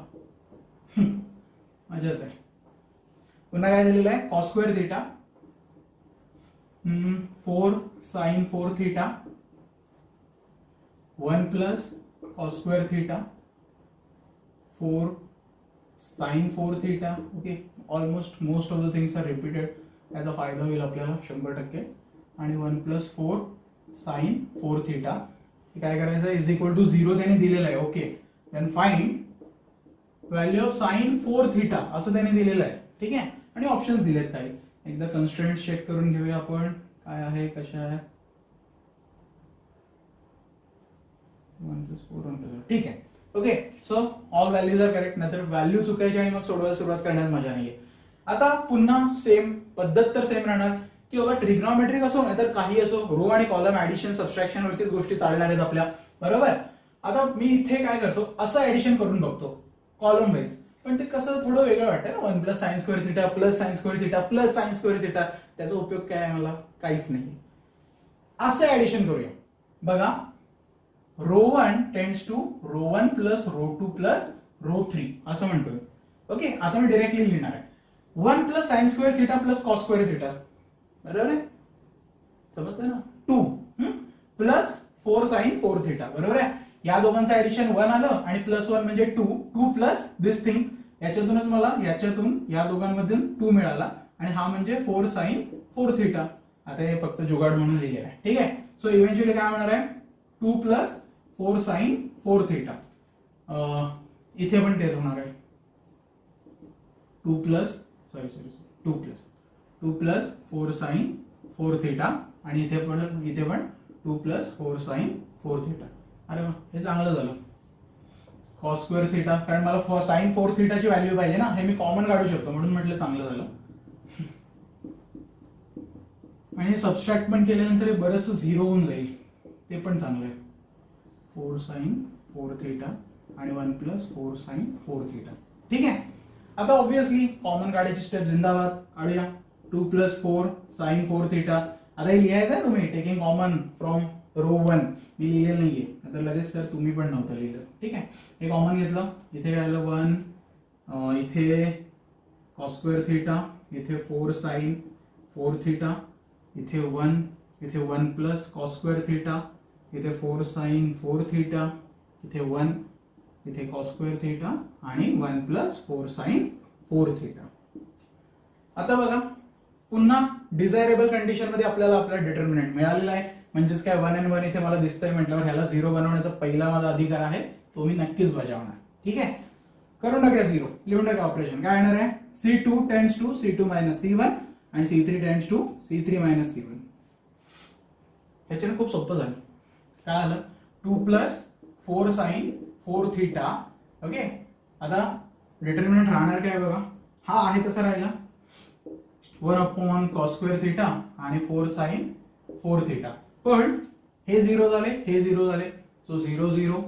मजाच आहे. पुन्हा काय दिलेलं आहे, cos square theta, 4 sine 4 theta, 1 plus cos square theta, 4 sine 4 theta. Okay, almost most of the things are repeated. याचा फायदा होईल आपल्याला 100%. आणि 1 प्लस 4 साइन 4 थीटा. काय करायचं, इज इक्वल टू 0 त्याने दिलेलं आहे. Okay, then find value of sine 4 theta असं त्याने दिलेलं आहे. ठीक आहे, आणि ऑप्शन्स दिलेत काही. एकदा कन्स्ट्रेंट्स चेक करून घेऊया आपण, काय आहे कशा आहे. 1 प्लस 4 1 प्लस 4. ठीक आहे. Okay, so all values are correct. नाहीतर व्हॅल्यू चुकायची आणि मग सोडवायला सुरुवात करण्यात मजा नाहीये. आता पुन्हा सेम पद्धत तर सेम राहणार की बाबा ट्रिग्नॉमेट्रिक असो नाहीतर काही असो, रो आणि कॉलम ऍडिशन सबट्रॅक्शन वरतीच गोष्टी चालणार आहेत आपल्या, बरोबर. आता मी इथे काय करतो, असं ऍडिशन करून बघतो कॉलम वाईज, पण ते कसं थोडं वेगळं वाटतं ना. 1 plus sine square theta plus sine square theta plus sine square theta, त्याचा उपयोग काय आहे मला, काहीच नाही. असं ऍडिशन करूया बघा. Row 1 tends to row 1 plus row 2 plus row 3 असं म्हणतोय. ओके, आता मी डायरेक्टली लिहिणार आहे 1 plus sine square theta plus cos square theta, बरोबर आहे, समजतं ना. 2 प्लस 4 साइन 4 थिटा, बरोबर आहे. या दोघांचं ऍडिशन 1 आलं आणि प्लस 1 म्हणजे 2 प्लस दिस थिंग, याच्यातूनच मला याच्यातून या दोघांमधून 2 मिळाला आणि हा म्हणजे 4 साइन 4 थिटा. आता हे फक्त जुगाड म्हणून लिहिलेलं आहे, ठीक आहे. सो इव्हेंच्युअली काय होणार आहे 2 प्लस 4 साइन 4 थिटा. इथे पण तेच होणार आहे 2 प्लस 4 साइन 4 थिटा आणि इथे पण 2 प्लस 4 साइन 4 थिटा. अरे वा, हे चांगलं झालं. कॉस स्क्वेअर थिटा, कारण मला साइन 4 थिटाची व्हॅल्यू पाहिजे ना, हे मी कॉमन काढू शकतो म्हणून म्हटलं चांगलं झालं. आणि हे सबस्ट्रॅक्ट पण केल्यानंतर हे बरंच 0 होऊन जाईल, ते पण चांगलं आहे. 4 साइन 4 थिटा आणि 1 प्लस 4 साइन 4 थिटा, ठीक आहे. आता ऑब्विसली कॉमन काढायची स्टेप जिंदाबाद, काढूया. 2 प्लस 4 साइन 4 थिटा. आता हे लिहायचं आहे तुम्ही टेकिंग कॉमन फ्रॉम रो 1, मी लिहिलेलं नाहीये आता लगेच, सर तुम्ही पण नव्हतं लिहिलं, ठीक आहे. हे कॉमन घेतलं, इथे काय आलं 1, इथे कॉस स्क्वेअर थिटा, इथे 4 साइन 4 थिटा, इथे 1, इथे 1 प्लस कॉस स्क्वेअर थिटा, इथे 4 साइन 4 थिटा, इथे 1, इथे कॉस स्क्वेअर थिटा आणि 1 प्लस 4 साइन 4 थिटा. आता बघा पुन्हा डिझायरेबल कंडिशन मध्ये आपल्याला आपला डिटर्मिनंट मिळालेला आहे, म्हणजेच काय 1 आणि 1 इथे मला दिसतंय म्हटल्यावर ह्याला 0 बनवण्याचा पहिला माझा अधिकार आहे, तो मी नक्कीच बजावणार, ठीक आहे. करून टाकूया 0, लिहून टाका ऑपरेशन. काय येणार आहे C2 tends to C2 minus C1 आणि C3 tends to C3 minus C1. ह्याच्याने खूप सोपं झालं. काय आलं 2 प्लस 4 साइन 4 थिटा. ओके, आता डिटर्मिनंट राहणार काय बघा, हा आहे तसा राहिला 1/1 कॉस स्क्वेअर थिटा आणि 4 साइन 4 थिटा. पण हे 0 झाले, हे 0 झाले, so 0 0.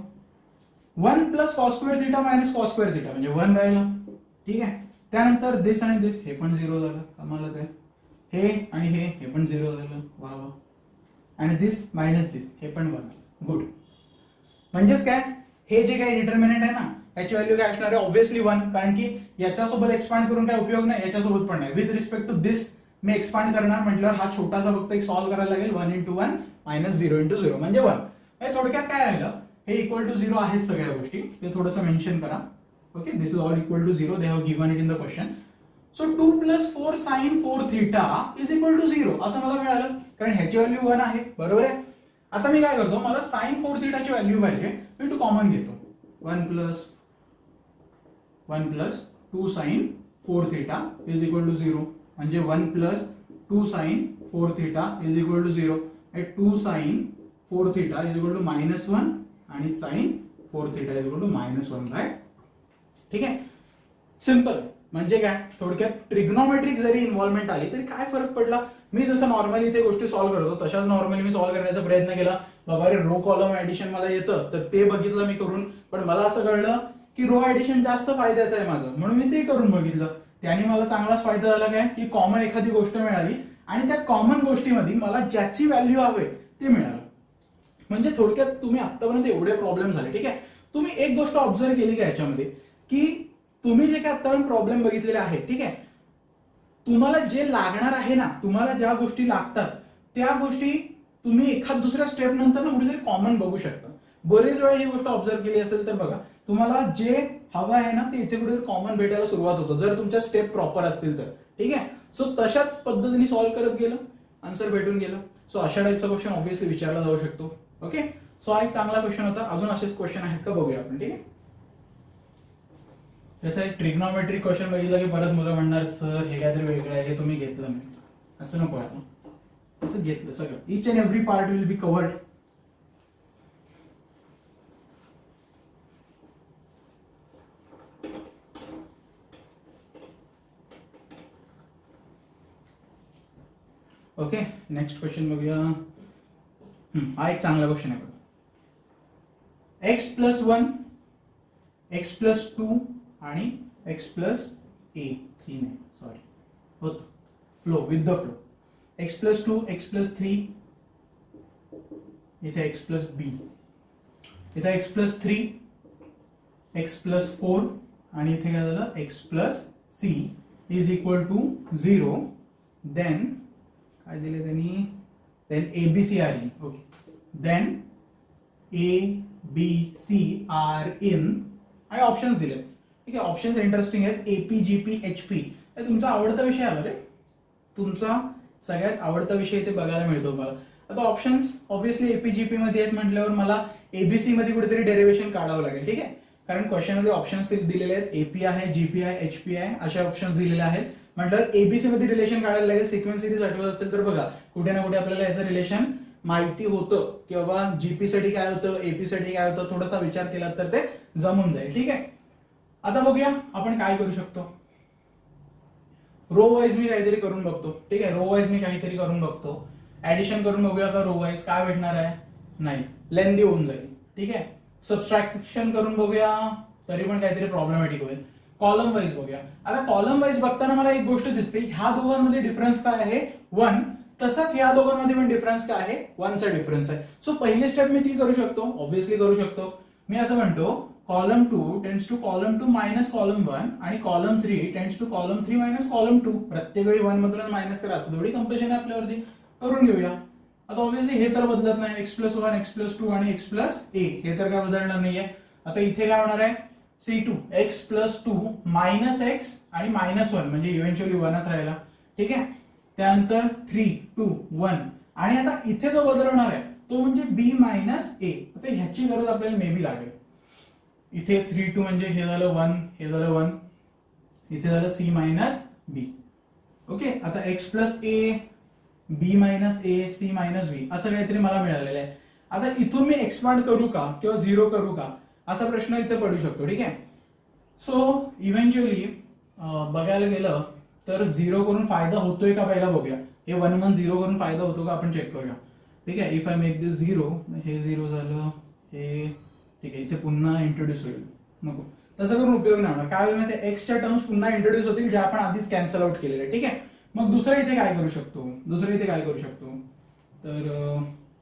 1 plus cos square theta minus cos square theta म्हणजे 1 राहिला, ठीक आहे. त्यानंतर दिस आणि दिस हे पण 0 झालं, कमालच आहे. हे आणि हे पण 0 झालं, वा वा. आणि दिस मायनस दिस हे पण 1, गुड. म्हणजेच काय, हे जे काही डिटर्मिनंट आहे ना याची व्हॅल्यू काय असणार आहे, ऑब्व्हियसली 1, कारण की याच्यासोबत एक्सपांड करून काय उपयोग नाही, याच्यासोबत पण नाही. विथ रिस्पेक्ट टू दिस मी एक्सपांड करणार म्हटल्यावर हा छोटासा फक्त एक सॉल्व्ह करायला लागेल. 1 into 1 मायनस 0 into 0 म्हणजे 1. थोडक्यात काय राहिलं, हे इक्वल टू 0 आहेत सगळ्या गोष्टी, ते थोडंसं मेन्शन करा. Okay, this is all equal to 0, they have given it in the question. So 2 plus 4 sine 4 theta is equal to 0 असं मला मिळालं, कारण ह्याची व्हॅल्यू 1 आहे, बरोबर आहे. आता मी काय करतो, मला साइन 4 थिटाची व्हॅल्यू पाहिजे, मी 2 कॉमन घेतो. 1 plus 2 sine 4 theta is equal to 0 म्हणजे 1 plus 2 sine 4 theta is equal to 0. 2 sine 4 theta is equal to -1 आणि sine 4 theta is equal to -1/, ठीक आहे. सिंपल. म्हणजे काय, थोडक्यात ट्रिग्नोमेट्रिक जरी इन्व्हॉल्वमेंट आली तरी काय फरक पडला. मी जसं नॉर्मली ते गोष्टी सॉल्व्ह करतो तशाच नॉर्मली मी सॉल्व्ह करण्याचा प्रयत्न केला. बाबा रे रो कॉलम ऍडिशन मला येतं तर ते बघितलं मी करून, पण मला असं कळलं की रो ऍडिशन जास्त फायद्याचं आहे माझं, म्हणून मी ते करून बघितलं. त्याने मला चांगलाच फायदा झाला काय की कॉमन एखादी गोष्ट मिळाली आणि त्या कॉमन गोष्टीमध्ये मला ज्याची व्हॅल्यू हवे ते मिळालं. म्हणजे थोडक्यात तुम्ही आतापर्यंत एवढे प्रॉब्लेम झाले, ठीक आहे. तुम्ही एक गोष्ट ऑब्झर्व केली का याच्यामध्ये, की तुम्ही जे काय आतापर्यंत प्रॉब्लेम बघितलेले आहेत, ठीक आहे, तुम्हाला जे लागणार आहे ना, तुम्हाला ज्या गोष्टी लागतात त्या गोष्टी तुम्ही एखाद दुसऱ्या स्टेप नंतर ना कुठेतरी कॉमन बघू शकता. बरेच वेळा ही गोष्ट ऑब्झर्व केली असेल तर बघा, तुम्हाला जे हवं आहे ना ते इथे कुठेतरी कॉमन भेटायला सुरुवात होतं जर तुमच्या स्टेप प्रॉपर असतील तर, ठीक आहे. सो तशाच पद्धतीने सॉल्व्ह करत गेलं, आन्सर भेटून गेलं. सो अशा टाईपचा क्वेश्चन ऑब्व्हियसली विचारला जाऊ शकतो. ओके, सो हा एक चांगला क्वेश्चन होता. अजून असेच क्वेश्चन आहेत का बघूया आपण, ठीक आहे. जसं एक ट्रिग्नोमेट्रिक क्वेश्चन बघितलं की परत मुलं म्हणणार सर हे काहीतरी वेगळं आहे, हे तुम्ही घेतलं नाही. असं नको आहे, असं घेतलं सगळं, each and every part will be covered. Okay, next question बघूया. हा एक चांगला क्वेश्चन आहे बघा. x+1, x+2 आणि x+3 सॉरी होत flow with the flow. x+2, x+3, इथे x+b, इथे x+3, x+4 आणि इथे काय झालं x+c is equal to 0. Then काय दिले त्यांनी, then ABC are in. Okay, then ABC are in आणि ऑप्शन्स दिले. ठीक आहे, ऑप्शन्स इंटरेस्टिंग आहेत. AP, GP, HP हे तुमचा आवडता विषय आला रे, तुमचा सगळ्यात आवडता विषय इथे बघायला मिळतो मला. आता ऑप्शन्स ऑब्व्हियसली APGP मध्ये आहेत म्हटल्यावर मला ABC मध्ये कुठेतरी डेरिव्हेशन काढावं लागेल. ठीक आहे, कारण क्वेश्चन मध्ये ऑप्शन्स दिलेले आहेत. AP आहे, GP आहे, HP आहे, अशा ऑप्शन्स दिलेले आहेत. म्हटल्यावर ABC मध्ये रिलेशन काढायला लागेल. सिक्वेन्स सिरीज आठवत असेल तर बघा, कुठे ना कुठे आपल्याला याचं रिलेशन माहिती होतं की बाबा GP साठी काय होतं, AP साठी काय होतं, थोडासा विचार केला तर ते जमून जाईल. ठीक आहे, आता बघूया आपण काय करू शकतो. रो वाईज मी काहीतरी करून बघतो. ठीक आहे, रो वाईज मी काहीतरी करून बघतो. ऍडिशन करून बघूया का रो वाईज काय भेटणार आहे, नाही लेंदी होऊन जाईल. ठीक आहे, सबस्ट्रॅक्शन करून बघूया तरी पण काहीतरी प्रॉब्लेमॅटिक होईल. कॉलम वाईज बघूया. आता कॉलम वाईज बघताना मला एक गोष्ट दिसते, ह्या दोघांमध्ये डिफरन्स काय आहे 1, तसाच ह्या दोघांमध्ये पण डिफरन्स काय आहे 1 चा डिफरन्स आहे. सो पहिली स्टेप मी ती करू शकतो, ऑब्व्हियसली करू शकतो. मी असं म्हणतो column 2 tends to column 2 minus column 1 आणि column 3 tends to column 3 minus column 2. प्रत्येक वेळी 1 मधून मायनस करा असं थोडी कंपल्शन आहे आपल्यावरती, करून घेऊया. आता ऑब्व्हियसली हे तर बदलत नाही, x+1, x+2 आणि x+a हे तर काय बदलणार नाहीये. आता इथे काय होणार आहे C2 x+2 मायनस x आणि -1 म्हणजे इव्हेंच्युअली 1च राहिला. ठीक आहे, त्यानंतर 3, 2, 1 आणि आता इथे जो बदलणार आहे तो म्हणजे b मायनस a. आता ह्याची गरज आपल्याला मे बी लागेल. इथे 3, 2 म्हणजे हे झालं 1, हे झालं 1, इथे झालं c मायनस b. ओके, आता x+a, b minus a, c minus b असं काहीतरी मला मिळालेलं आहे. आता इथून मी एक्सपांड करू का किंवा 0 करू का असा प्रश्न इथे पडू शकतो. ठीक आहे, सो इव्हेंच्युअली बघायला गेलं तर 0 करून फायदा होतोय का पहिला बघूया. हे 1, 1, 0 करून फायदा होतो का आपण चेक करूया. ठीक आहे, इफ आय मेक दिस 0, हे 0 झालं, हे ठीक आहे, इथे पुन्हा इंट्रोड्यूस होईल. नको तसं करून उपयोग नाही होणार. काय होईल माहिती, एक्सच्या टर्म्स पुन्हा इंट्रोड्यूस होतील ज्या आपण आधीच कॅन्सल आउट केलेल्या. ठीक आहे, मग दुसरं इथे काय करू शकतो, दुसरं इथे काय करू शकतो तर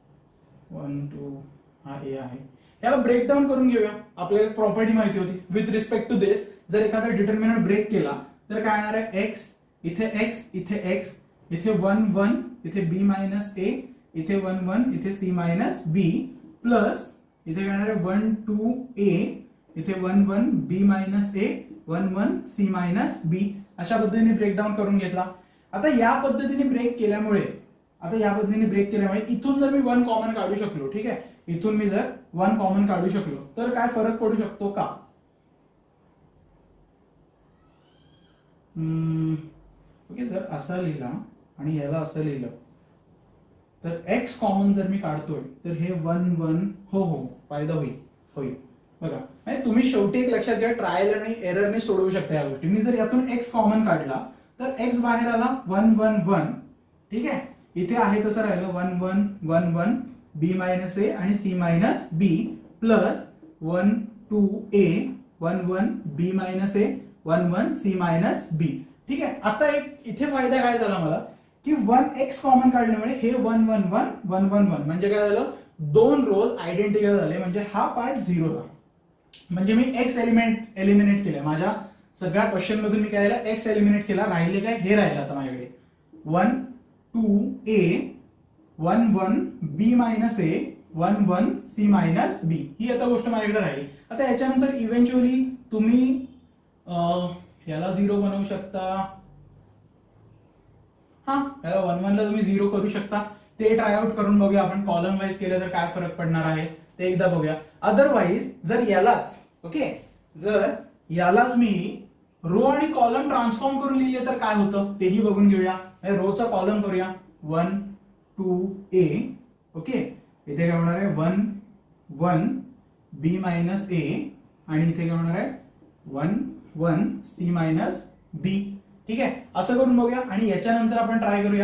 1, 2 हा ए आहे, याला ब्रेक डाऊन करून घेऊया. आपल्याला प्रॉपर्टी माहिती होती विथ रिस्पेक्ट टू दिस, जर एखादा डिटर्मिनंट ब्रेक केला तर काय होणार आहे x, इथे x, इथे x, इथे 1, 1, इथे b मायनस a, इथे 1, 1, इथे c मायनस b प्लस इथे काय होणार आहे 1, 2 a, इथे 1, 1, b minus a, 1, 1, c minus b. अशा पद्धतीने ब्रेकडाऊन करून घेतला. आता या पद्धतीने ब्रेक केल्यामुळे इथून जर मी 1 कॉमन काढू शकलो, ठीक आहे, इथून मी जर 1 कॉमन काढू शकलो तर काय फरक पडू शकतो का. ओके, जर असा लिहिला आणि याला असं लिहिलं तर x कॉमन जर मी काढतोय तर हे 1, 1 हो फायदा होईल बघा. तुम्ही शेवटी एक लक्षात घ्या, ट्रायल आणि एररने सोडवू शकता या गोष्टी. मी जर यातून x कॉमन काढला तर x बाहेर आला 1, 1, 1. ठीक आहे, इथे आहे तसं राहिलं 1, 1, 1, 1, b मायनस a आणि c minus b plus 1, 2 a, 1, 1, b minus a, 1, 1, c minus b. ठीक आहे, आता एक इथे फायदा काय झाला मला की 1x कॉमन काढल्यामुळे हे 1, 1, 1, 1, 1, 1 म्हणजे काय झालं, 2 रोज आयडेंटिकल झाले. म्हणजे हा पार्ट 0 ला, म्हणजे मी x एलिमिनेट केला. माझ्या सगळ्या क्वेश्चन मधून मी काय केलं, x एलिमिनेट केला. राहिले काय, हे राहिलं आता माझ्याकडे 1, 2 a, 1, 1, b minus a, 1, 1, c minus b. ही आता गोष्ट माझ्याकडे राहिली. आता याच्यानंतर इव्हेंच्युअली तुम्ही याला 0 बनवू शकता. याला 1, 1 ला तुम्ही 0 करू शकता. ते ट्राय आउट करून बघूया आपण. कॉलम वाईज केलं तर काय फरक पडणार आहे ते एकदा बघूया. अदरवाईज जर यालाच जर यालाच मी रो आणि कॉलम ट्रान्सफॉर्म करून लिहिले तर काय होतं तेही बघून घेऊया. रोचा कॉलम करूया 1, 2 a. ओके, इथे काय होणार आहे 1, 1 b मायनस a आणि इथे काय होणार आहे 1, 1 c मायनस b. ठीक आहे, असं करून बघूया आणि याच्यानंतर आपण ट्राय करूया.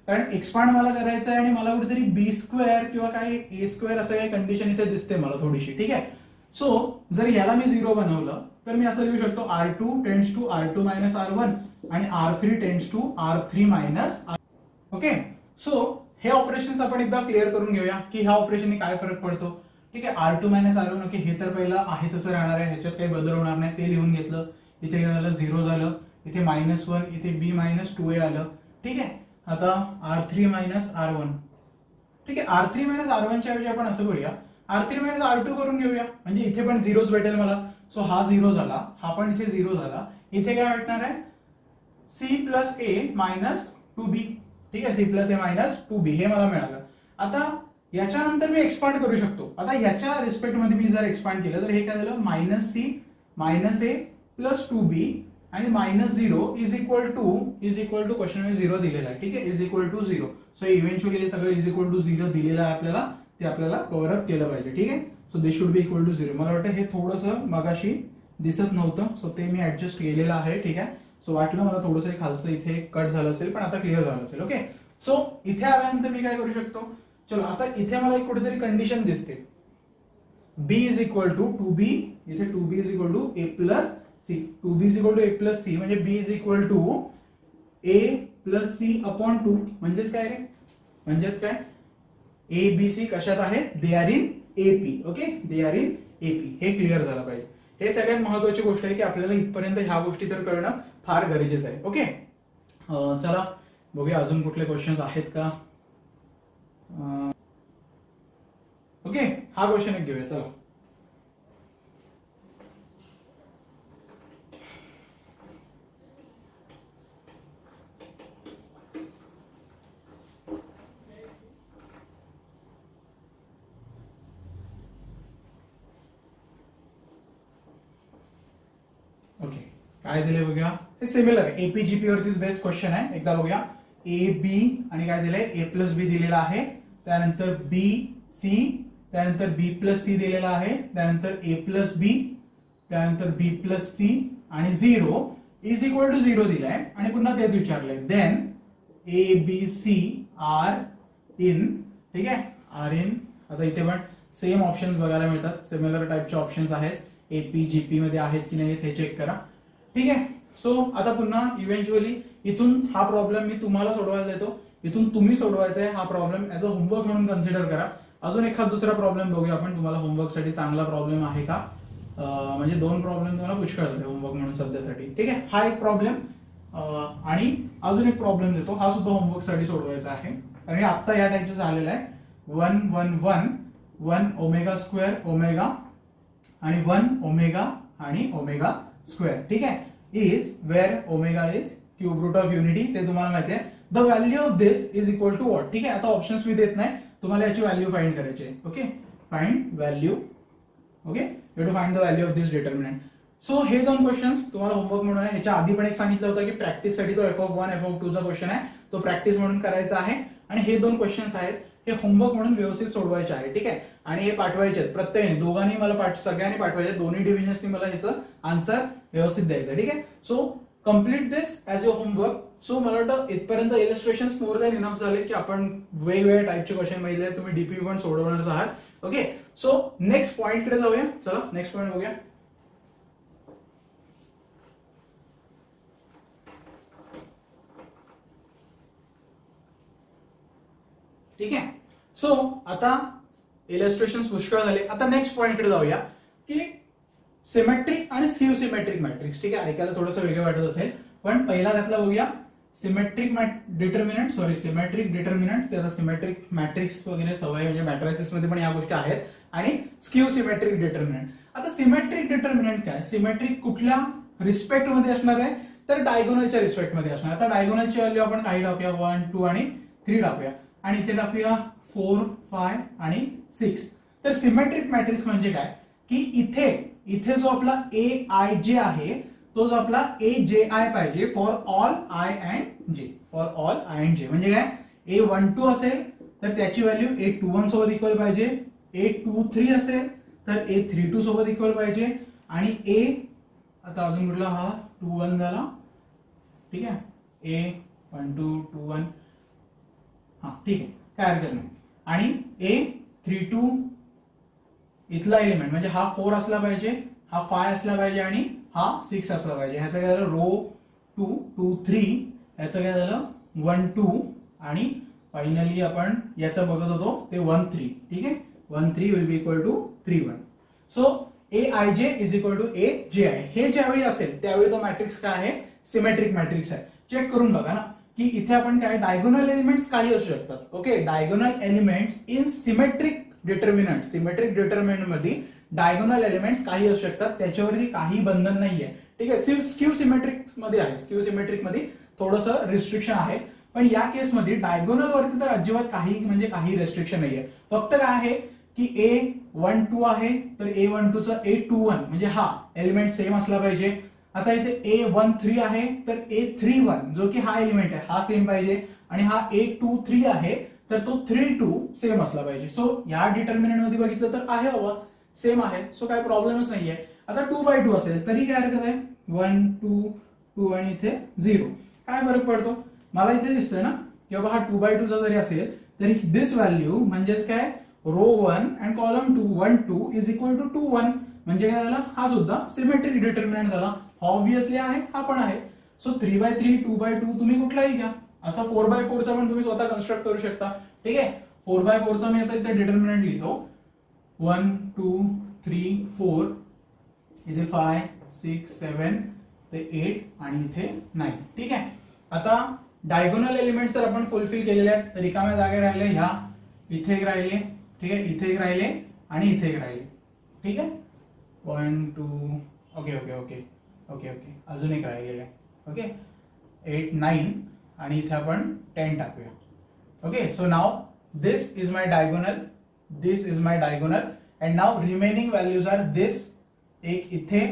कारण एक्सपांड मला करायचं आहे आणि मला कुठेतरी बी स्क्वेअर किंवा काही ए स्क्वेअर असं काही कंडिशन इथे दिसते मला थोडीशी, ठीक आहे. सो जर याला मी 0 बनवलं तर मी असं लिहू शकतो R2 tends to R2 minus R1 आणि R3 tends to R3 minus R. Okay, so हे ऑपरेशन्स आपण एकदा क्लिअर करून घेऊया की ह्या ऑपरेशनने काय फरक पडतो. ठीक आहे, R2 मायनस R1. ओके, हे तर पहिलं आहे तसं राहणार आहे, ह्याच्यात काही बदल होणार नाही, ते लिहून घेतलं. इथे काय झालं, 0 झालं, इथे -1, इथे B मायनस 2A आलं. ठीक आहे, आता R3 मायनस R1. ठीक आहे, R3 मायनस R1 च्या ऐवजी आपण असं करूया, R3 मायनस R2 करून घेऊया, म्हणजे इथे पण 0च भेटेल मला. सो हा 0 झाला, हा पण इथे 0 झाला. इथे काय भेटणार आहे, C plus A minus 2B. ठीक आहे, C plus A minus 2B हे मला मिळालं. आता याच्यानंतर मी एक्सपांड करू शकतो. आता याच्या रिस्पेक्ट मध्ये मी जर एक्सपांड केलं तर हे काय झालं, -C minus A plus 2B आणि -0 इज इक्वल टू क्वेश्चन मध्ये 0 दिलेला आहे. ठीक आहे, is equal to 0. So eventually हे सगळं इज इक्वल टू 0 दिलेलं आहे आपल्याला, ते आपल्याला कव्हर अप केलं पाहिजे. ठीक आहे, so this should be equal to 0. मला वाटतं हे थोडंसं मगाशी दिसत नव्हतं, सो ते मी ऍडजस्ट केलेलं आहे. ठीक आहे, सो वाटलं मला थोडंसं खालचं इथे कट झालं असेल, पण आता क्लिअर झालं असेल. ओके, सो इथे आल्यानंतर मी काय करू शकतो, चलो आता इथे मला एक कुठेतरी कंडिशन दिसते, B is equal to 2B, इथे 2B is equal to A plus C. 2B is equal to A plus C म्हणजे B is equal to A plus C upon 2. म्हणजेच काय रे, म्हणजेच काय, A B C कशात आहे, they are in AP. Okay, they are in AP. हे क्लिअर झालं पाहिजे. हे सगळ्यात महत्वाची गोष्ट आहे की आपल्याला इथपर्यंत ह्या गोष्टी तर कळणं फार गरजेचं आहे. ओके, चला बघूया अजून कुठले क्वेश्चन्स आहेत का. ओके, हा क्वेश्चन एक घेऊया. चला, ओके काय दिले बघूया, हे सिमिलर आहे, एपीजीपी वरतीच बेस्ड क्वेश्चन आहे. एकदा बघूया, ए बी आणि काय दिलंय, ए प्लस बी दिलेला आहे, त्यानंतर बी सी, त्यानंतर बी प्लस सी दिलेला आहे, त्यानंतर ए प्लस बी, त्यानंतर बी प्लस सी आणि 0 इज इक्वल टू 0 दिलाय आणि पुन्हा तेच विचारलंय. Then A B C are in. ठीक आहे, आर इन. आता इथे पण सेम ऑप्शन्स बघायला मिळतात, सिमिलर टाइपचे ऑप्शन्स आहेत, एपीजीपी मध्ये आहेत की नाही हे चेक करा. ठीक आहे, सो आता पुन्हा इव्हेंच्युअली इथून हा प्रॉब्लेम मी तुम्हाला सोडवायला देतो, इथून तुम्ही सोडवायचा आहे. हा प्रॉब्लेम ऍज अ होमवर्क म्हणून कन्सिडर करा. अजून एखाद दुसरा प्रॉब्लेम बघूया आपण, तुम्हाला होमवर्क साठी चांगला प्रॉब्लेम आहे का, म्हणजे 2 प्रॉब्लेम तुम्हाला पुष्कळ झाले होमवर्क म्हणून सध्यासाठी. ठीक आहे, हा एक प्रॉब्लेम आणि अजून एक प्रॉब्लेम देतो, हा सुद्धा होमवर्क साठी सोडवायचा आहे. कारण आता या टाइपचं झालेलं आहे, 1 1 1 1 ओमेगा स्क्वेअर ओमेगा आणि 1 ओमेगा आणि ओमेगा स्क्वेअर. ठीक आहे, is where omega is cube root of unity, ते तुम्हाला माहिती आहे. The value of this is equal to what. ठीक आहे, आता ऑप्शन्स मी देत नाही, तुम्हाला याची व्हॅल्यू फाइंड करायची आहे. Okay, find value. Okay, you to find the value of this determinant. So हे 2 क्वेश्चन्स तुम्हाला होमवर्क म्हणून आहे. ह्याच्या आधी पण एक सांगितलं होतं की प्रॅक्टिस साठी तो f(1) f(2) चा क्वेश्चन आहे, तो प्रॅक्टिस म्हणून करायचा आहे. आणि हे 2 क्वेश्चन्स आहेत, हे होमवर्क म्हणून व्यवस्थित सोडवायचे आहे. ठीक आहे, आणि हे पाठवायचे आहेत प्रत्येकाने, दोघांनी मला सगळ्यांनी पाठवायचे, दोन्ही डिव्हिजन्सनी मला ह्याचं आन्सर व्यवस्थित द्यायचं. ठीक आहे, so complete this as your homework. So मला वाटतं इथपर्यंत इलस्ट्रेशन्स मोर दॅन इनफ झाले की आपण वेगवेगळ्या टाइपचे क्वेश्चन बघितले, तुम्ही डीपी पण सोडवणारच आहात. ओके, सो नेक्स्ट पॉइंट कडे जाऊया. चला नेक्स्ट पॉइंट बघूया. ठीक आहे, सो आता इलस्ट्रेशन्स पुष्कळ झाले. आता नेक्स्ट पॉइंट कडे जाऊया की सिमेट्रिक आणि स्क्यू सिमेट्रिक मॅट्रिक्स. ठीक आहे, ऐकायला थोडंसं वेगळं वाटत असेल, पण पहिला घातला बघूया सिमेट्रिक डिटर्मिनंट, सिमेट्रिक डिटर्मिनंट. त्याचा सिमेट्रिक मॅट्रिक्स वगैरे सवय, म्हणजे मॅट्रिसेस मध्ये पण या गोष्टी आहेत. आणि स्क्यू सिमेट्रिक डिटर्मिनंट. आता सिमेट्रिक डिटर्मिनंट काय, सिमेट्रिक कुठल्या रिस्पेक्ट मध्ये असणार आहे, तर डायगोनलच्या रिस्पेक्ट मध्ये असणार. आता डायगोनलची व्हॅल्यू आपण काही टाकूया, 1 2 आणि 3 टाकूया, आणि इथे टाकूया 4 5 आणि 6. तर सिमेट्रिक मॅट्रिक्स म्हणजे काय की इथे जो आपला ए आय जे आहे तोच आपला ए जे आय पाहिजे for all I and J. For all I and J म्हणजे काय, A12 असेल तर त्याची व्हॅल्यू A21 सोबत इक्वल पाहिजे, A23 असेल तर A32 सोबत इक्वल पाहिजे, आणि आता अजून कुठला, हा 21 झाला. ठीक आहे, A12 21 हा ठीक आहे, काय हरकत नाही. आणि A32 इथला एलिमेंट म्हणजे हा 4 असला पाहिजे, हा 5 असला पाहिजे आणि हा 6 असला पाहिजे. ह्याचं काय झालं, रो 2 2 3, ह्याचं काय झालं 1 2, आणि फायनली आपण याचं बघत होतो ते 1 3. ठीक आहे, 1 3 will be equal to 3 1. So Aij is equal to Aji. हे ज्यावेळी असेल त्यावेळी तो मॅट्रिक्स काय आहे, सिमेट्रिक मॅट्रिक्स आहे. चेक करून बघा ना की इथे आपण काय डायगोनल एलिमेंट्स काही असू शकतात. Okay, diagonal elements in symmetric determinant, symmetric determinant मध्ये डायगोनल एलिमेंट्स काही असू शकतात, त्याच्यावरती काही बंधन नाहीये. ठीक आहे, स्क्यू सिमेट्रिक मध्ये आहे, स्क्यू सिमेट्रिक मध्ये थोडंसं रिस्ट्रिक्शन आहे, पण या केसमध्ये डायगोनल वरती तर अजिबात काही म्हणजे काही रेस्ट्रिक्शन नाहीये. फक्त काय आहे की A12 आहे तर A12 चा A21 म्हणजे हा एलिमेंट सेम असला पाहिजे. आता इथे A13 आहे तर A31 जो की हा एलिमेंट आहे हा सेम पाहिजे, आणि हा A23 आहे तर तो 32 सेम असला पाहिजे. सो या डिटर्मिनंट मध्ये बघितलं तर आहे बाबा सेम आहे, सो काही प्रॉब्लेमच नाहीये. आता 2/2 असेल तरी काय हरकत आहे, 1 2 2 आणि इथे 0, काय फरक पडतो. मला इथे दिसतंय ना की बाबा हा 2/2 चा जरी असेल तरी दिस व्हॅल्यू म्हणजेच काय, row 1 and column 2 1 2 is equal to 2 1, म्हणजे काय झाला, हा सुद्धा सिमेट्रिक डिटर्मिनंट झाला. ऑब्विसली आहे, हा पण आहे. सो 3/3 2/2 तुम्ही कुठलाही घ्या, असा 4/4 चा पण तुम्ही स्वतः कन्स्ट्रक्ट करू शकता. ठीक आहे, 4/4 चा मी आता इथे डिटर्मिनंट लिहितो, 1 2 3 4, इथे 5 6 7 ते 8 आणि इथे 9. ठीक आहे, आता डायगोनल एलिमेंट्स तर आपण फुलफिल केलेले आहेत, रिकाम्या जागे राहिले ह्या, इथे एक राहिले, ठीक आहे, इथे एक राहिले आणि इथे एक राहिले. ठीक आहे, 1 2, okay okay okay okay okay, अजून एक राहिलेलं आहे. ओके, 8 9 आणि इथे आपण 10 टाकूया. Okay, so now this is my diagonal, this is my diagonal, and now remaining values are this, एक इथे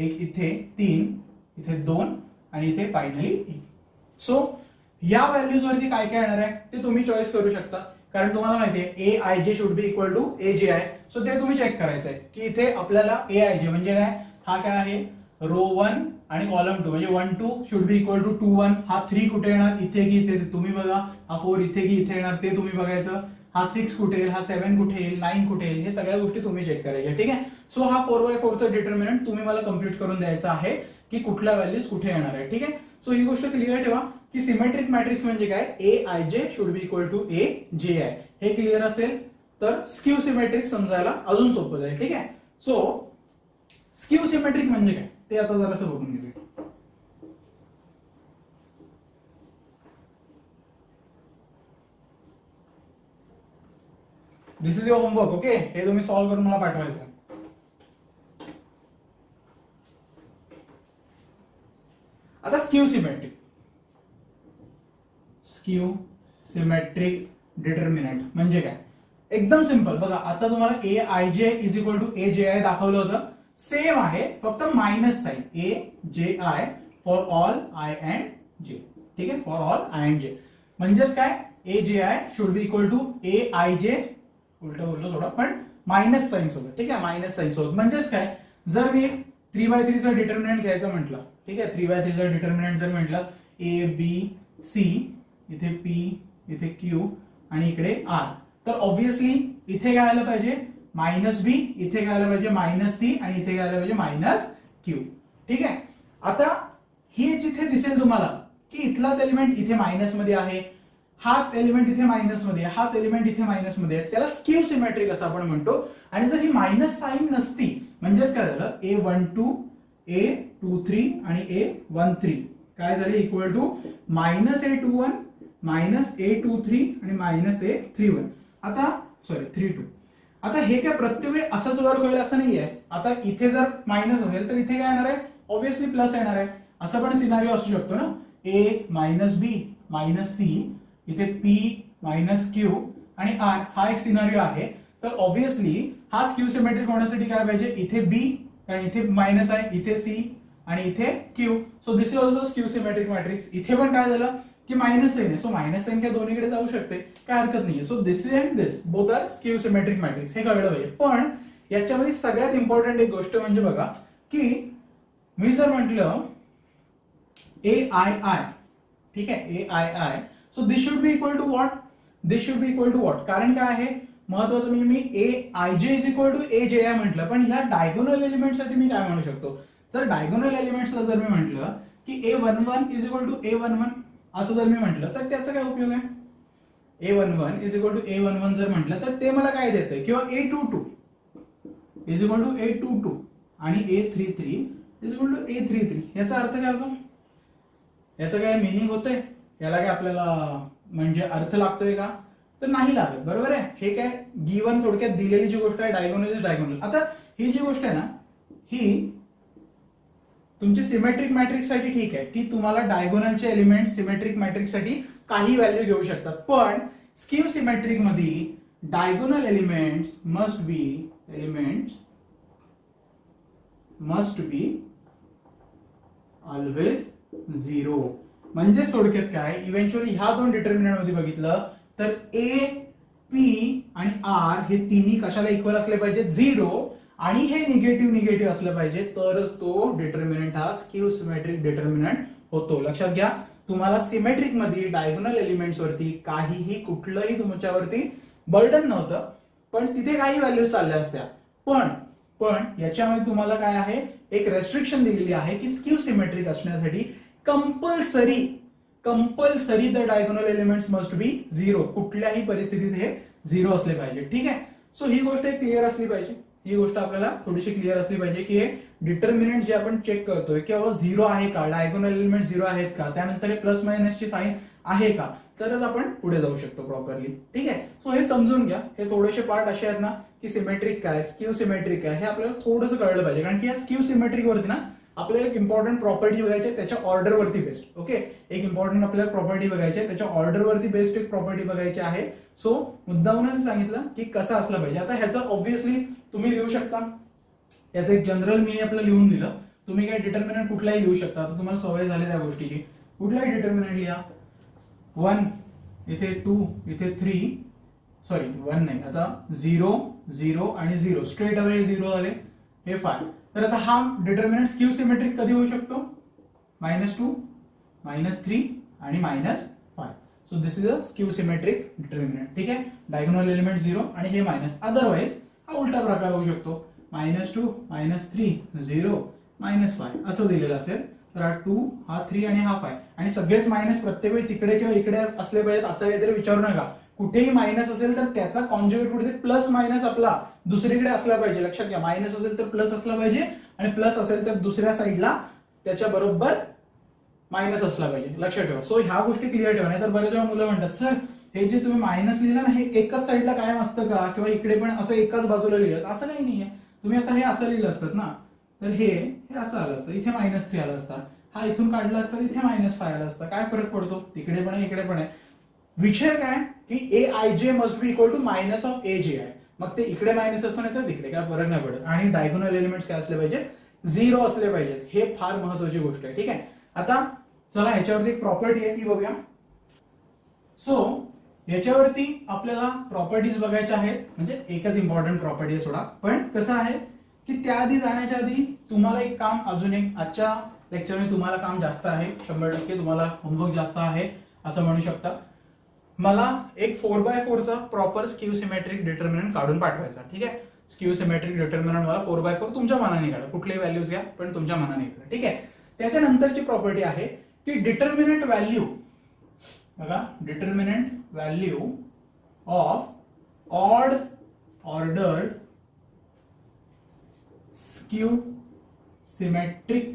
3, इथे 2 आणि इथे फायनली 1. सो या व्हॅल्यूज वरती काय काय येणार आहे ते तुम्ही चॉईस करू शकता, कारण तुम्हाला माहितीये Aij should be equal to Abi. So ते तुम्ही चेक करायचं आहे की इथे आपल्याला Aij म्हणजे काय, हा काय आहे रो 1 आणि कॉलम 2 म्हणजे 1 2 शुड बी इक्वल टू 2 1. हा 3 कुठे येणार, इथे की इथे तुम्ही बघा, हा 4 इथे की इथे येणार ते तुम्ही बघायचं, हा 6 कुठे येईल, हा 7 कुठे येईल, 9 कुठे येईल, हे सगळ्या गोष्टी तुम्ही चेक करायच्या. ठीक आहे, सो हा 4/4 चा डिटर्मिनंट तुम्ही मला कम्प्लीट करून द्यायचा आहे की कुठल्या व्हॅल्यूज कुठे येणार आहे. ठीक आहे, सो ही गोष्ट क्लिअर ठेवा की सिमेट्रिक मॅट्रिक्स म्हणजे काय, Aij should be equal to Abi. हे क्लिअर असेल तर स्क्यू सिमेट्रिक समजायला अजून सोपं जाईल. ठीक आहे, सो स्क्यू सिमेट्रिक म्हणजे काय ते आता जरासं बघून घेऊया. This is your homework. Okay, हे तुम्ही सॉल्व्ह करून मला पाठवायचं. आता skew symmetric, skew symmetric determinant म्हणजे काय, एकदम सिंपल बघा. आता तुम्हाला Aij is equal to Aji दाखवलं होतं, सेम आहे फक्त minus sign, Aji for all I and J. ठीक आहे, for all I and J म्हणजेच काय, Aji should be equal to Aij, उलट बोललो थोडं पण मायनस साइन सोबत. ठीक आहे, मायनस साइन सोबत म्हणजेच काय, जर मी 3/3 चा डिटर्मिनंट घ्यायचं म्हटलं, ठीक आहे, 3/3 चा डिटर्मिनंट जर म्हटलं A B C, इथे P, इथे Q आणि इकडे R, तर ऑब्व्हियसली इथे काय आलं पाहिजे -B, इथे काय आलं पाहिजे -C आणि इथे काय आलं पाहिजे -Q. ठीक आहे, आता हे जिथे दिसेल तुम्हाला की इथलाच एलिमेंट इथे मायनस मध्ये आहे, हाच एलिमेंट इथे मायनस मध्ये, हाच एलिमेंट इथे मायनस मध्ये आहे, त्याला स्क्यू सिमेट्रिक असं आपण म्हणतो. आणि जर ही मायनस साइन नसती म्हणजेच काय झालं, A12 A23 आणि A13 काय झाले इक्वल टू -A21 -A23 आणि -A31. आता सॉरी 32. आता हे काय प्रत्येक वेळी असंच वर्क होईल असं नाहीये. आता इथे जर मायनस असेल तर इथे काय येणार आहे, ऑब्व्हियसली प्लस येणार आहे. असं पण सिनारिओ असू शकतो ना, A -B -C, इथे P -Q आणि R, हा एक सिनारिओ आहे. तर ऑब्व्हियसली हा स्क्यू सिमेट्रिक होण्यासाठी काय पाहिजे, इथे B कारण इथे मायनस आहे, इथे C आणि इथे Q. So this is also skew symmetric matrix. इथे पण काय झालं की मायनस साइन आहे, सो मायनस साइन काय दोन्हीकडे जाऊ शकते, काय हरकत नाहीये. So this is and this both are skew symmetric matrix, हे कळलं पाहिजे. पण याच्यामध्ये सगळ्यात इम्पॉर्टंट एक गोष्ट म्हणजे बघा की मी जर म्हटलं AII, ठीक आहे, AII, so this should be equal to what, this should be equal to what, कारण काय आहे महत्वाचं म्हणजे मी AIJ is equal to AJI म्हटलं, पण ह्या डायगोनल एलिमेंटसाठी मी काय म्हणू शकतो, तर डायगोनल एलिमेंट्सला जर मी म्हटलं की A11 is equal to A11 असं जर मी म्हटलं तर त्याचा काय उपयोग आहे, A11 is equal to A11 जर म्हटलं तर ते मला काय देतंय, किंवा A22 is equal to A22 आणि A33 is equal to A33, याचा अर्थ काय होतो, याचं काय मिनिंग होतंय, याला काय आपल्याला म्हणजे अर्थ लागतोय का, तर नाही लागत, बरोबर आहे. हे काय गिवन थोडक्यात दिलेली जी गोष्ट आहे डायगोनल इज डायगोनल. आता ही जी गोष्ट आहे ना ही तुमची सिमेट्रिक मॅट्रिक्स साठी ठीक आहे की तुम्हाला डायगोनलचे एलिमेंट सिमेट्रिक मॅट्रिक्स साठी काही व्हॅल्यू घेऊ शकतात, पण स्क्यू सिमेट्रिक मध्ये diagonal elements must be always 0. म्हणजे थोडक्यात काय, इव्हेंच्युअली ह्या दोन डिटर्मिनंट मध्ये बघितलं तर A, P आणि R हे तिन्ही कशाला इक्वल असले पाहिजे, 0, आणि हे निगेटिव्ह असलं पाहिजे, तरच तो डिटर्मिनंट हा स्क्यू सिमेट्रिक डिटर्मिनंट होतो. लक्षात घ्या, तुम्हाला सिमेट्रिक मध्ये डायगोनल एलिमेंट्स वरती काहीही कुठलंही तुमच्यावरती बर्डन नव्हतं, पण तिथे काही व्हॅल्यूज चालल्या असत्या, पण याच्यामध्ये तुम्हाला काय आहे, एक रेस्ट्रिक्शन दिलेली आहे की स्क्यू सिमेट्रिक असण्यासाठी compulsory the diagonal elements must be 0. कुठल्याही परिस्थितीत हे 0 असले पाहिजे. ठीक आहे, सो ही गोष्ट एक क्लिअर असली पाहिजे, ही गोष्ट आपल्याला थोडीशी क्लिअर असली पाहिजे की हे डिटर्मिनंट जे आपण चेक करतोय की बाबा 0 आहे का, डायगोनल एलिमेंट 0 आहेत का, त्यानंतर हे प्लस मायनसची साईन आहे का, तरच आपण पुढे जाऊ शकतो प्रॉपरली. ठीक आहे, सो हे समजून घ्या. हे थोडेसे पार्ट असे आहेत ना की सिमेट्रिक काय, स्क्यू सिमेट्रिक काय, हे आपल्याला थोडंसं कळलं पाहिजे, कारण की या स्क्यू सिमेट्रिक वरती ना आपल्याला एक इम्पॉर्टंट प्रॉपर्टी बघायची आहे त्याच्या ऑर्डरवरती बेस्ड. ओके, एक इम्पॉर्टंट आपल्याला प्रॉपर्टी बघायची आहे त्याच्या ऑर्डरवरती बेस्ड एक प्रॉपर्टी बघायची आहे. सो मुद्दामूनच सांगितलं की कसं असलं पाहिजे. आता ह्याचं ऑब्व्हियसली तुम्ही लिहू शकता, याचं एक जनरल मी आपलं लिहून दिलं, तुम्ही काय डिटर्मिनंट कुठलाही लिहू शकता. आता तुम्हाला सवय झाली त्या गोष्टीची, कुठलाही डिटर्मिनंट लिहा, 1 इथे 2 इथे 3, सॉरी 1 नाही, आता 0 0 आणि 0 स्ट्रेट अवे 0 झाले, हे 5. तर आता हा डिटर्मिनंट स्क्यू सिमेट्रिक कधी होऊ शकतो, -2 -3 आणि -5. So this is a skew symmetric determinant. ठीक आहे, डायगोनल एलिमेंट 0 आणि हे मायनस. अदरवाइज हा उलटा प्रकार होऊ शकतो, -2 -3 0 -5 असं दिलेलं असेल, तर हा 2 हा 3 आणि हा 5, आणि सगळेच मायनस प्रत्येक वेळी तिकडे किंवा इकडे असले पाहिजेत असं काहीतरी विचारू नका. कुठेही मायनस असेल तर त्याचा कॉन्ज्युगेट कुठे प्लस मायनस आपला दुसरीकडे असला पाहिजे. लक्षात घ्या, मायनस असेल तर प्लस असला पाहिजे, आणि प्लस असेल तर दुसऱ्या साईडला त्याच्या बरोबर मायनस असला पाहिजे. लक्षात ठेवा. सो ह्या गोष्टी क्लिअर ठेवा, नाही तर बरेच वेळा मुलं म्हणतात सर हे जे तुम्ही मायनस लिहिलं ना हे एकाच साईडला कायम असतं का, किंवा इकडे पण असं एकाच बाजूला लिहिलं, असं काही नाहीये. तुम्ही आता हे असं लिहिलं असतं ना, तर हे असं आलं असतं, इथे -3 आलं असतं, हा इथून काढला असता, इथे -5 आलं असतं. काय फरक पडतो, तिकडे पण आहे इकडे पण आहे. विषय काय की AIJ must be equal to minus of AJI, मग ते इकडे मायनस असतो नाही तर तिकडे, काय फरक नाही पडत. आणि डायगोनल एलिमेंट्स काय असले पाहिजे, 0 असले पाहिजेत. हे फार महत्वाची गोष्ट आहे. ठीक आहे, आता चला ह्याच्यावरती एक प्रॉपर्टी आहे ती बघूया. सो याच्यावरती आपल्याला प्रॉपर्टीज बघायच्या आहेत, म्हणजे एकच इम्पॉर्टंट प्रॉपर्टी आहे सोडा, पण कसं आहे की त्याआधी जाण्याच्या आधी तुम्हाला एक काम, अजून एक आजच्या लेक्चरमध्ये तुम्हाला काम जास्त आहे, 100% तुम्हाला होमवर्क जास्त आहे असं म्हणू शकता. मला एक 4x4 चा प्रॉपर स्क्यू सिमेट्रिक डिटर्मिनंट काढून पाठवायचा. ठीक आहे, स्क्यू सिमेट्रिक डिटर्मिनंट मला 4x4 तुमच्या मनाने काढा, कुठलेही व्हॅल्यूज घ्या पण तुमच्या मनाने काढा. ठीक आहे, त्याच्यानंतरची प्रॉपर्टी आहे की डिटर्मिनंट व्हॅल्यू, बघा, determinant value of odd ordered skew symmetric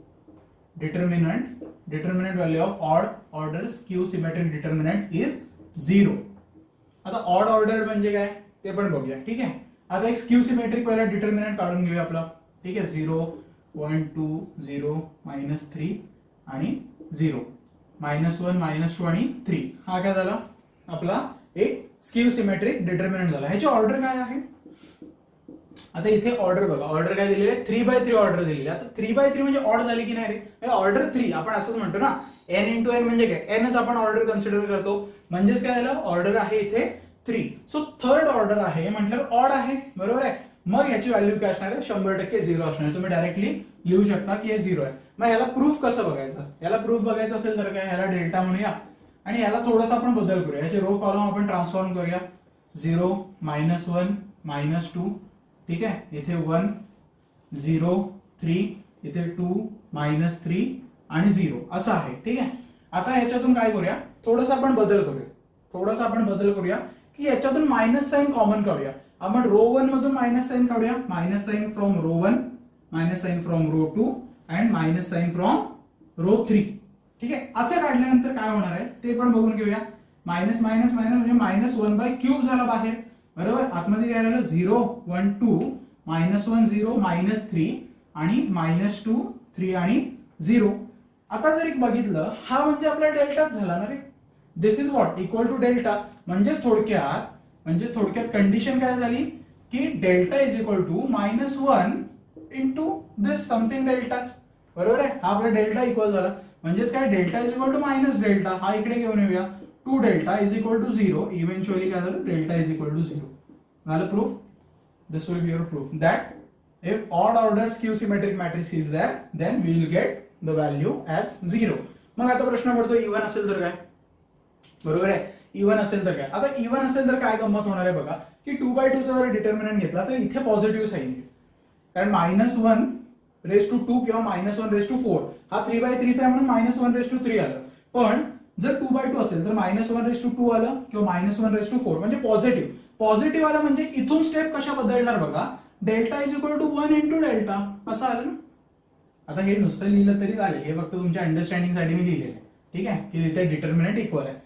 determinant value of odd order skew symmetric determinant is 0. आता ऑड ऑर्डर म्हणजे काय ते पण बघूया. ठीक आहे, आता एक स्क्यू सिमेट्रिक पहिला डिटर्मिनंट काढून घेऊया आपला. ठीक आहे, 0 1 2 0 -3 आणि 0 -1 -2 आणि 3, हा काय झाला आपला एक स्क्यू सिमेट्रिक डिटर्मिनंट झाला. ह्याची ऑर्डर काय आहे, आता इथे ऑर्डर बघा, ऑर्डर काय दिलेली आहे, 3x3 ऑर्डर दिलेली आहे. आता 3x3 म्हणजे ऑड झाली की नाही रे, ऑर्डर 3 आपण असंच म्हणतो ना, n × n म्हणजे काय, nच आपण ऑर्डर कन्सिडर करतो, म्हणजेच काय झालं, ऑर्डर आहे इथे 3. सो थर्ड ऑर्डर आहे म्हटल्यावर ऑड आहे, बरोबर आहे. मग याची व्हॅल्यू काय असणार आहे, 100% 0 असणार. तुम्ही डायरेक्टली लिहू शकता की हे 0 आहे. मग याला प्रूफ कसं बघायचं, याला प्रूफ बघायचं असेल तर काय, ह्याला डेल्टा म्हणूया आणि याला थोडासा आपण बदल करूया, याचे रो कॉलम आपण ट्रान्सफॉर्म करूया. 0 -1 -2, ठीक आहे. इथे 1 0 3, इथे 2 -3 आणि 0 असं आहे, ठीक आहे. आता ह्याच्यातून काय करूया, थोडासा आपण बदल करूया की याच्यातून मायनस साइन कॉमन काढूया. आपण रो 1 मधून मायनस साइन काढूया. Minus sign from row 1, minus sign from row 2 and minus sign from row 3, ठीक आहे. असं काढल्यानंतर काय होणार आहे ते पण बघून घेऊया. मायनस मायनस मायनस म्हणजे -1/3 झाला बाहेर, बरोबर. आतमध्ये काय झालं 0 1 2 -1 0 -3 आणि -2 3 आणि 0. आता जर एक बघितलं, हा म्हणजे आपला डेल्टाच झाला ना रे. This is what equal to delta. म्हणजेच थोडक्यात कंडिशन काय झाली की delta is equal to -1 into this something डेल्टाच, बरोबर आहे. हा आपला डेल्टा इक्वल झाला. म्हणजेच काय, delta is equal to minus delta. हा इकडे घेऊन येऊया. 2 delta is equal to 0. Eventually काय झालं, डेल्टा इज इक्वल टू 0 झालं. Proof. This will be your proof that if odd order skew symmetric matrix is there then we will get the value as 0. मग आता प्रश्न पडतो, इव्हन असेल तर काय, बरोबर आहे. इव्हन असेल तर काय. आता इव्हन असेल तर काय गंमत होणार आहे बघा, की 2/2 चा जर डिटर्मिनंट घेतला तर इथे पॉझिटिव्ह साईन येईल. कारण -1/2 किंवा -1/4 हा 3/3 आहे म्हणून -1/3 आलं. पण जर 2/2 असेल तर -1/2 आलं किंवा -1/4 म्हणजे पॉझिटिव्ह आलं. म्हणजे इथून स्टेप कशा बदलणार बघा, delta is equal to 1 into delta असं आलं ना. आता हे नुसतं लिहिलं तरी चालेल, हे फक्त तुमच्या अंडरस्टँडिंगसाठी मी लिहिलेलं आहे, ठीक आहे, की तिथे डिटर्मिनंट इक्वल आहे.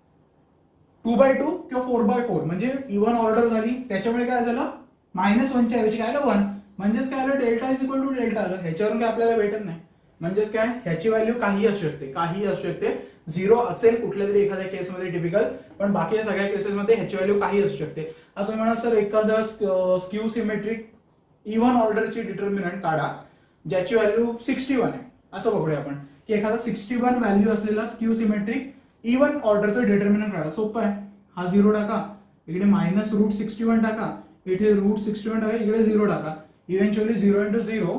2/2 किंवा 4/4 म्हणजे इव्हन ऑर्डर झाली. त्याच्यामुळे काय झालं, -1 च्या ऐवजी काय आलं 1. म्हणजेच काय आलं, delta is equal to delta आलं. ह्याच्यावरून काय आपल्याला भेटत नाही. म्हणजेच काय, ह्याची व्हॅल्यू काही असू शकते. 0 असेल कुठल्या तरी एखाद्या केसमध्ये टिपिकल, पण बाकी सगळ्या केसेसमध्ये ह्याची व्हॅल्यू काही असू शकते. आता तुम्ही म्हणा सर एखादा स्क्यू सिमेट्रिक इव्हन ऑर्डरची डिटर्मिनंट काढा ज्याची व्हॅल्यू 61 आहे, असं बघूया आपण की एखादा 61 व्हॅल्यू असलेला स्क्यू सिमेट्रिक इव्हन ऑर्डरचं डिटर्मिनंट काढा. सोपं आहे. हा 0 टाका, इकडे -√61 टाका, इथे √61 टाका, इकडे 0 टाका. Eventually 0 into 0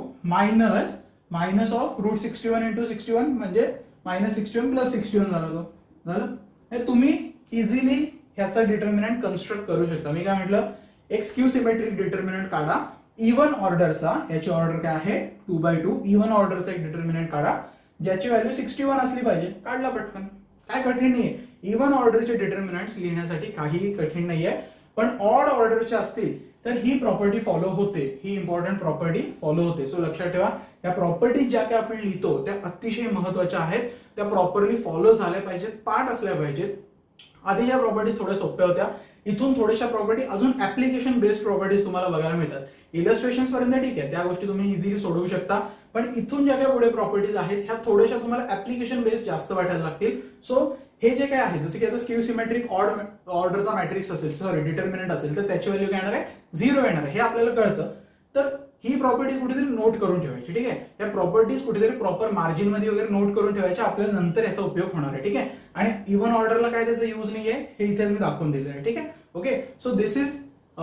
minus of √61 into 61 म्हणजे -61 + 61 झाला. तो झालं. हे तुम्ही इझिली ह्याचा डिटर्मिनंट कन्स्ट्रक्ट करू शकता. मी काय म्हटलं, एक स्क्यू सिमेट्रिक डिटर्मिनंट काढा इव्हन ऑर्डरचा. याची ऑर्डर काय आहे 2/2. इव्हन ऑर्डरचा एक डिटर्मिनंट काढा ज्याची व्हॅल्यू 61 असली पाहिजे. काढला पटकन, काय कठीण नाहीये. इव्हन ऑर्डरचे डिटर्मिनंट्स लिहिण्यासाठी काहीही कठीण नाहीये. पण ऑड ऑर्डरचे असतील तर ही प्रॉपर्टी फॉलो होते, ही इम्पॉर्टंट प्रॉपर्टी फॉलो होते. सो लक्षात ठेवा, या प्रॉपर्टी ज्या काही आपण लिहितो त्या अतिशय महत्वाच्या आहेत. त्या प्रॉपरली फॉलो झाल्या पाहिजेत, पाठ असल्या पाहिजेत. आधीच्या प्रॉपर्टीज थोड्या सोप्या होत्या. इथून थोड्याशा प्रॉपर्टी अजून ऍप्लिकेशन बेस्ड प्रॉपर्टीज तुम्हाला बघायला मिळतात. इलस्ट्रेशन्स पर्यंत ठीक आहे, त्या गोष्टी तुम्ही इझिली सोडवू शकता. पण इथून ज्या काही पुढे प्रॉपर्टीज आहेत ह्या थोड्याशा तुम्हाला ऍप्लिकेशन बेस्ड जास्त वाटायला लागतील. सो हे जे काय आहे, जसं की आता स्क्यू सिमेट्रिक ऑर्डरचा मॅट्रिक्स असेल, डिटर्मिनंट असेल, तर त्याची व्हॅल्यू काय येणार आहे 0 येणार आहे. हे आपल्याला कळतं. तर ही प्रॉपर्टी कुठेतरी नोट करून ठेवायची, ठीक आहे. या प्रॉपर्टीज कुठेतरी प्रॉपर मार्जिन मध्ये वगैरे नोट करून ठेवायच्या. आपल्याला नंतर याचा उपयोग होणार आहे, ठीक आहे. आणि इव्हन ऑर्डरला काय त्याचा यूज नाहीये हे इथे मी दाखवून दिलेलं आहे, ठीक आहे. Okay, so this is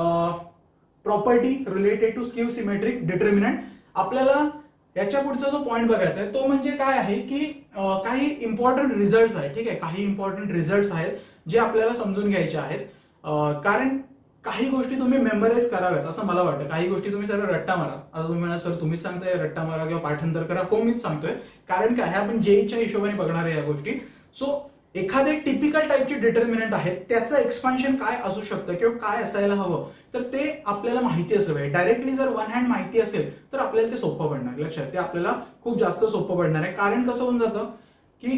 property related to skew symmetric determinant. आपल्याला याच्या पुढचा जो पॉईंट बघायचा आहे तो म्हणजे काय आहे की काही इम्पॉर्टंट रिझल्ट आहेत, ठीक आहे. काही इम्पॉर्टंट रिझल्ट आहेत जे आपल्याला समजून घ्यायचे आहेत. कारण काही गोष्टी तुम्ही मेमराईज कराव्यात असं मला वाटतं. काही गोष्टी तुम्ही सर रट्टा मारा. आता तुम्ही म्हणा सर तुम्हीच सांगताय रट्टा मारा किंवा पाठांतर करा, हो मीच सांगतोय. कारण काय, हे आपण जेईच्या हिशोबाने बघणार आहे या गोष्टी. सो एखादे टिपिकल टाईपचे डिटर्मिनंट आहेत त्याचं एक्सपान्शन काय असू शकतं किंवा काय असायला हवं तर ते आपल्याला माहिती असलं पाहिजे. डायरेक्टली जर वन हँड माहिती असेल तर आपल्याला ते सोपं पडणार. लक्षात, ते आपल्याला खूप जास्त सोपं पडणार आहे. कारण कसं होऊन जातं की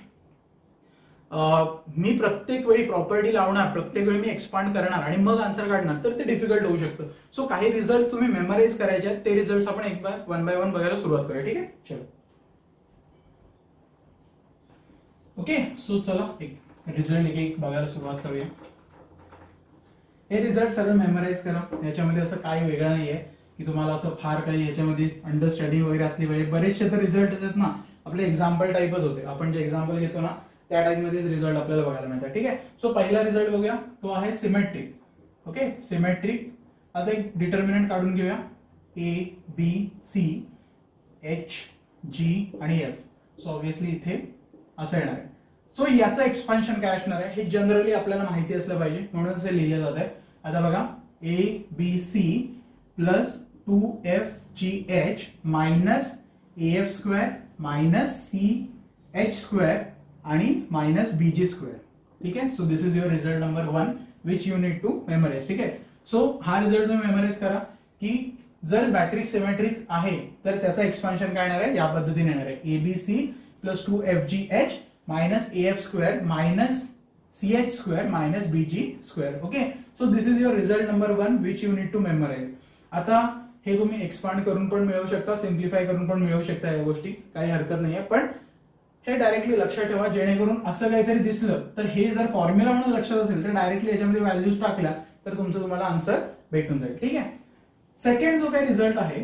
मी प्रत्येक वेळी प्रॉपर्टी लावणार, प्रत्येक वेळी मी एक्सपांड करणार आणि मग आन्सर काढणार तर ते डिफिकल्ट होऊ शकतं. सो काही रिझल्ट तुम्ही मेमराईज करायचे आहेत, ते रिझल्ट आपण वन बाय वन बघायला सुरुवात करूया, ठीक आहे. चलो ओके, सो चला एक रिझल्ट एक बघायला सुरुवात करूया. हे रिझल्ट सगळं मेमराईज करा. याच्यामध्ये असं काही वेगळं नाहीये की तुम्हाला असं फार काही याच्यामध्ये अंडरस्टँडिंग वगैरे असली पाहिजे. बरेचसे तर रिझल्ट आहेत ना आपले एक्झाम्पल टाईपच होते. आपण जे एक्झाम्पल घेतो ना त्या टाईप मध्येच रिझल्ट आपल्याला बघायला मिळतात, ठीक आहे. सो पहिला रिझल्ट बघूया, तो आहे सिमेट्रिक. Okay, symmetric. आता एक डिटर्मिनंट काढून घेऊया. A, B, C, H, G आणि F. सो ऑब्व्हियसली इथे असं येणार आहे. सो याचं एक्सपान्शन काय असणार आहे हे जनरली आपल्याला माहिती असलं पाहिजे, म्हणून हे लिहिलं जात आहे. आता बघा ABC plus 2FGH minus AF square minus CH square आणि मायनस BG स्क्वेअर. ठीक आहे. So this is your result number 1 which you need to memorise. ठीक आहे. सो हा रिझल्ट तुम्ही मेमोराइज करा की जर मॅट्रिक्स सिमेट्रिक आहे तर त्याचा एक्सपान्शन काय येणार आहे, या पद्धतीने येणार आहे. ABC plus 2FGH minus AF square minus CH square minus BG square. Okay. So this is your result number 1 which you need to memorise. आता हे तुम्ही एक्सपांड करून पण मिळवू शकता, सिम्प्लिफाय करून पण मिळवू शकता, या गोष्टी काही हरकत नाहीये. पण हे डायरेक्टली लक्षात ठेवा, जेणेकरून असं काहीतरी दिसलं तर हे जर फॉर्म्युला म्हणून लक्षात असेल तर डायरेक्टली याच्यामध्ये व्हॅल्यूज टाकल्या तर तुमचं तुम्हाला आन्सर भेटून जाईल. ठीक आहे. सेकंड जो काही रिझल्ट आहे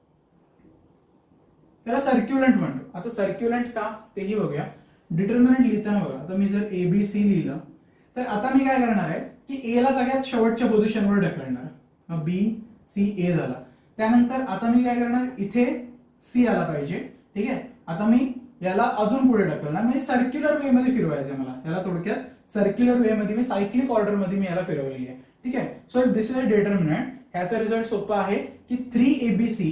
त्याला सर्क्युलंट म्हणतो. आता सर्क्युलंट का तेही बघूया. डिटर्मिनंट लिहिताना बघा, आता मी जर ABC लिहिलं तर आता मी काय करणार आहे की A ला सगळ्यात शेवटच्या पोझिशनवर ढकलणार. B C A झाला. त्यानंतर आता मी काय करणार, इथे C आला पाहिजे. ठीक आहे. आता मी याला अजून पुढे ढकलणार, म्हणजे सर्क्युलर वे मध्ये फिरवायचं आहे मला. याला थोडक्यात सर्क्युलर वे मध्ये मी सायक्लिक ऑर्डर मध्ये मी याला फिरवलेली आहे. ठीक आहे. So this is a determinant. ह्याचा रिझल्ट सोपा आहे की 3ABC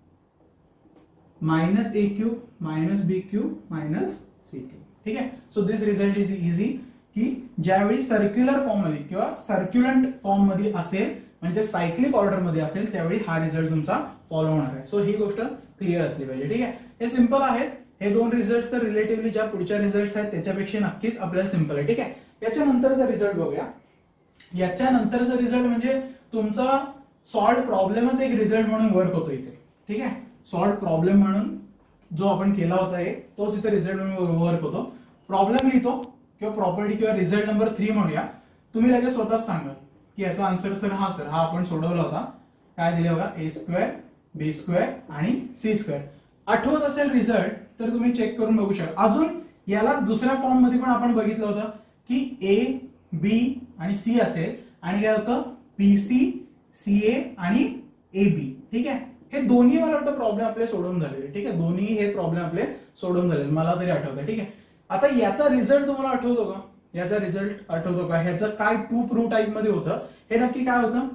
minus A³ minus B³ minus C³. ठीक आहे. So this result is easy की ज्यावेळी सर्क्युलर फॉर्म मध्ये किंवा सर्क्युलंट फॉर्म मध्ये असेल म्हणजे सायक्लिक ऑर्डर मध्ये असेल त्यावेळी हा रिझल्ट तुमचा फॉलो होणार आहे. सो ही गोष्ट क्लिअर असली पाहिजे. ठीक आहे. हे सिंपल आहे. हे दोन रिझल्ट तर रिलेटिव्हली ज्या पुढच्या रिझल्ट आहेत त्याच्यापेक्षा नक्कीच आपल्याला सिंपल आहे. ठीक आहे. याच्यानंतरचा रिझल्ट बघूया. याच्यानंतरचा रिझल्ट म्हणजे तुमचा सॉल्व प्रॉब्लेमच एक रिझल्ट म्हणून वर्क होतो इथे. ठीक आहे. सॉल्व प्रॉब्लेम म्हणून जो आपण केला होता तोच इथे रिझल्ट म्हणून वर्क होतो. प्रॉब्लेम लिहितो किंवा प्रॉपर्टी किंवा रिझल्ट नंबर 3 म्हणूया. तुम्ही लगेच स्वतःच सांगा की याचा आन्सर सर हा आपण सोडवला होता. काय दिले बघा, A स्क्वेअर B स्क्वेअर आणि C स्क्वेअर. आठवत असेल रिझल्ट तर तुम्ही चेक करून बघू शकता. अजून यालाच दुसऱ्या फॉर्म मध्ये पण आपण बघितलं होतं की A B आणि C असेल आणि काय होतं BC CA आणि AB. ठीक आहे. हे दोन्ही मला वाटतं प्रॉब्लेम आपले सोडून झालेले. ठीक आहे. दोन्ही हे प्रॉब्लेम आपले सोडून झालेले मला तरी आठवतं. ठीक आहे. आता याचा रिझल्ट तुम्हाला आठवतो का, याचा रिझल्ट आठवतो का, ह्याचं काय टू प्रूव्ह टाइप मध्ये होतं हे नक्की काय होतं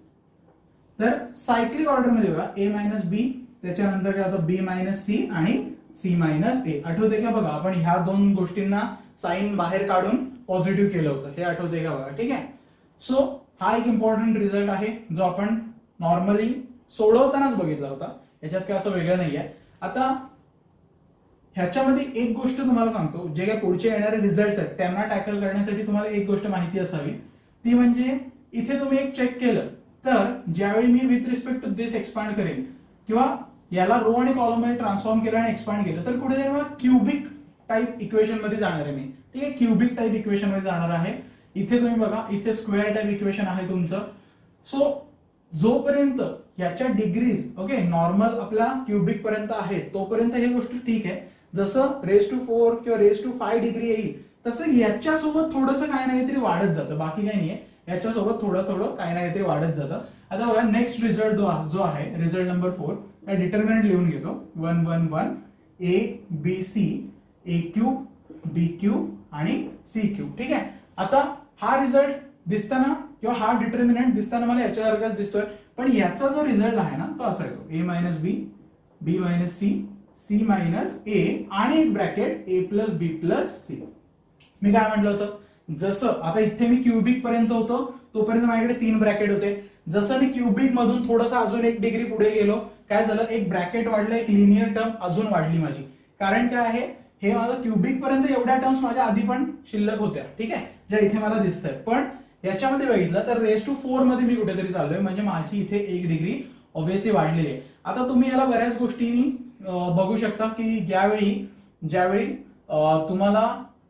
तर सायक्लिक ऑर्डर मध्ये बघा A मायनस B, त्याच्यानंतर काय होतं B मायनस C आणि C मायनस A. आठवते का बघा, आपण ह्या दोन गोष्टींना साइन बाहेर काढून पॉझिटिव्ह केलं होतं, हे आठवते का बघा. ठीक आहे. सो हा एक इम्पॉर्टंट रिझल्ट आहे जो आपण नॉर्मली सोडवतानाच बघितला होता. याच्यात काय असं वेगळं नाहीये. आता ह्याच्यामध्ये एक गोष्ट तुम्हाला सांगतो, जे काही पुढचे येणारे रिझल्ट आहेत त्यांना टॅकल करण्यासाठी तुम्हाला एक गोष्ट माहिती असावी, ती म्हणजे इथे तुम्ही एक चेक केलं तर ज्यावेळी मी with respect to this expand करेन किंवा याला रो आणि कॉलम मध्ये ट्रान्सफॉर्म केलं आणि एक्सपांड केलं तर कुठे मला क्युबिक टाइप इक्वेशन मध्ये जाणार आहे मी. ठीक आहे. क्युबिक टाइप इक्वेशन मध्ये जाणार आहे. इथे तुम्ही बघा, इथे स्क्वेअर टाइप इक्वेशन आहे तुमचं. सो जोपर्यंत याच्या डिग्रीज ओके नॉर्मल आपल्या क्युबिक पर्यंत आहे तोपर्यंत ही गोष्ट ठीक आहे. जसं रेज टू 4 किंवा रेज टू 5 डिग्री येईल तसं याच्यासोबत थोडंसं काय ना काहीतरी वाढत जातं, बाकी काही नाहीये. याच्यासोबत थोडं थोडं काही ना काहीतरी वाढत जातं. आता बघा नेक्स्ट रिझल्ट जो आहे रिझल्ट नंबर 4, त्या डिटर्मिनंट लिहून घेतो. 1 1 1 A B C A³ B³ आणि C³. ठीक आहे. आता हा रिझल्ट दिसताना किंवा हा डिटर्मिनंट दिसताना मला याच्यासारखाच दिसतोय, पण याचा जो रिझल्ट आहे ना तो असा येतो A minus B B minus C C minus A आणि एक bracket A plus B plus C. मी काय म्हटलं होतं, जसं आता इथे मी क्युबिक पर्यंत होतो तोपर्यंत माझ्याकडे 3 ब्रॅकेट होते. जसं मी क्युबिक मधून थोडंसं अजून 1 डिग्री पुढे गेलो काय झालं, एक ब्रॅकेट वाढलं, एक लिनियर टर्म अजून वाढली माझी. कारण काय आहे, हे माझं क्युबिक पर्यंत एवढ्या टर्म्स माझ्या आधी पण शिल्लक होत्या. ठीक आहे, ज्या इथे मला दिसत आहेत. पण याच्यामध्ये बघितलं तर रेज टू 4 मध्ये मी कुठेतरी चाललोय, म्हणजे माझी इथे 1 डिग्री ऑब्व्हियसली वाढलेली आहे. आता तुम्ही याला बऱ्याच गोष्टींनी बघू शकता की ज्यावेळी तुम्हाला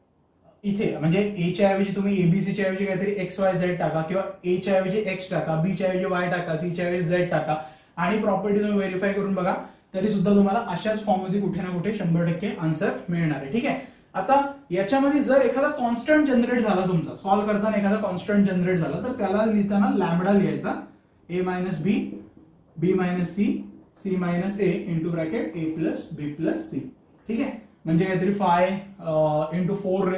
इथे म्हणजे A च्या ऐवजी तुम्ही ABC च्या ऐवजी काहीतरी XYZ टाका किंवा A च्या ऐवजी X टाका, B च्या ऐवजी Y टाका, C च्या ऐवजी Z टाका आणि प्रॉपर्टी तुम्ही व्हेरीफाय करून बघा, तरी सुद्धा तुम्हाला अशाच फॉर्म मध्ये कुठे ना कुठे 100% आन्सर मिळणार आहे. ठीक आहे. आता याच्यामध्ये जर एखादा कॉन्स्टंट जनरेट झाला तुमचा सॉल्व्ह करताना, एखादा कॉन्स्टंट जनरेट झाला तर त्याला लिहिताना लॅम्बडा लिहायचा A minus B B minus C C minus A into bracket A plus B plus C. ठीक आहे. म्हणजे काहीतरी 5 इंटू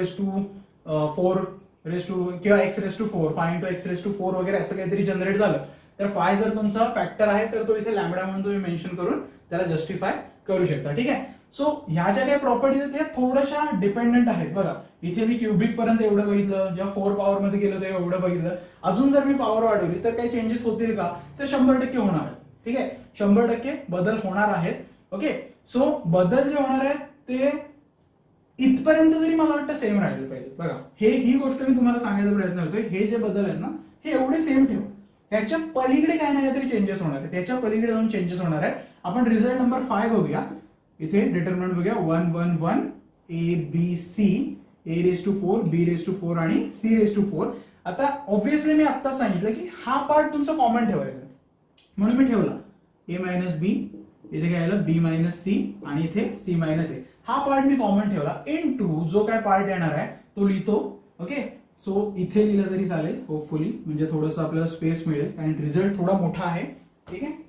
4 किंवा x⁴ 5 इंटू x⁴ वगैरे असं काहीतरी जनरेट झालं तर 5 जर तुमचा फॅक्टर आहे तर तो इथे लॅम्बडा म्हणून तुम्ही मेन्शन करून त्याला जस्टिफाय करू शकता. ठीक आहे. सो ह्या ज्या काही प्रॉपर्टीज आहेत ह्या थोड्याशा डिपेंडंट आहेत. बघा इथे मी क्युबिक पर्यंत एवढं बघितलं, जेव्हा 4 पॉवर मध्ये गेलो तेव्हा एवढं बघितलं. अजून जर मी पॉवर वाढवली तर काही चेंजेस होतील का? तर 100% होणार आहेत. ठीक आहे, 100% बदल होणार आहेत. ओके, सो बदल जे होणार आहेत ते इथपर्यंत तरी मला वाटतं सेम राहिले पाहिजे. बघा ही गोष्ट मी तुम्हाला सांगायचा प्रयत्न करतोय. हे जे बदल आहेत ना हे एवढे सेम ठेव, ह्याच्या पलीकडे काय ना काहीतरी चेंजेस होणार आहेत, त्याच्या पलीकडे जाऊन चेंजेस होणार आहेत. आपण रिझल्ट नंबर 5 बघूया. इथे डिटर्मिनंट बघूया 1 1 1 ए बी सी a⁴ b⁴ आणि c⁴. आता ऑब्व्हियसली मी आता सांगितलं की हा पार्ट तुमचा कॉमन ठेवायचा म्हणून मी ठेवला a - b, इथे काय आलं b - c आणि इथे c - a. हा पार्ट मी कॉमन ठेवला इनटू जो काय पार्ट येणार आहे तो लिहितो. ओके, सो इथे लिहिलं तरी चालेल होपफुली, म्हणजे थोडंसं आपल्याला स्पेस मिळेल कारण रिझल्ट थोडा मोठा आहे. ठीक आहे,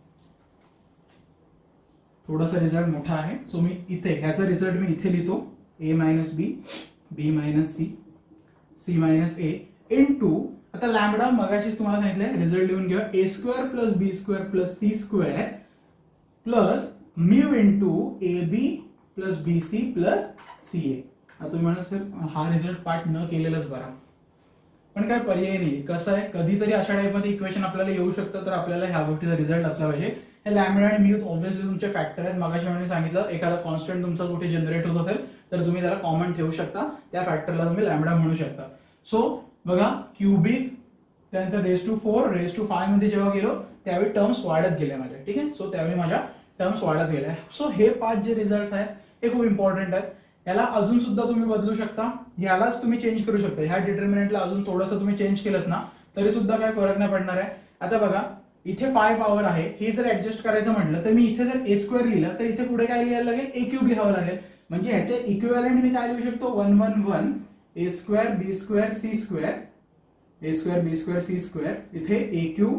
थोडासा रिझल्ट मोठा आहे. सो मी इथे ह्याचा रिझल्ट मी इथे लिहितो a - b b - c c - a into आता लॅम्बडा मगाशीच तुम्हाला सांगितलंय रिझल्ट लिहून घ्या a² + b² + c² plus mu into ab + bc + ca. आता तुम्ही म्हणा सर हा रिझल्ट पार्ट न केलेलाच बरा, पण काय पर्याय नाही. कसं आहे कधीतरी अशा टाईपमध्ये इक्वेशन आपल्याला येऊ शकतं तर आपल्याला ह्या गोष्टीचा रिझल्ट असला पाहिजे. हे लॅम्बडा आणि म्यू ऑब्व्हियसली तुमचे फॅक्टर आहेत. मगाशी मी सांगितलं एखादा कॉन्स्टंट तुमचा कुठे जनरेट होत असेल तर तुम्ही त्याला कॉमन ठेवू शकता, त्या फॅक्टरला तुम्ही लॅम्बडा म्हणू शकता. सो बघा क्युबिक त्यानंतर raised to 5 मध्ये जेव्हा गेलो त्यावेळी टर्म्स वाढत गेल्या माझ्या. ठीक आहे, सो त्यावेळी माझ्या टर्म्स वाढत गेल्या. सो हे 5 जे रिझल्ट आहेत हे खूप इम्पॉर्टंट आहेत. याला अजून सुद्धा तुम्ही बदलू शकता, यालाच तुम्ही चेंज करू शकता. ह्या डिटर्मिनंटला अजून थोडंसं तुम्ही चेंज केलं ना तरी सुद्धा काय फरक नाही पडणार आहे. आता बघा इथे 5 पॉवर आहे, ही जर ऍडजस्ट करायचं म्हटलं तर मी इथे जर a² लिहिला तर इथे पुढे काय लिहायला लागेल a³ लिहावं लागेल. म्हणजे ह्याचे इक्विव्हॅलंट मी काय लिहू शकतो 1 1 1 a² b² c², इथे a³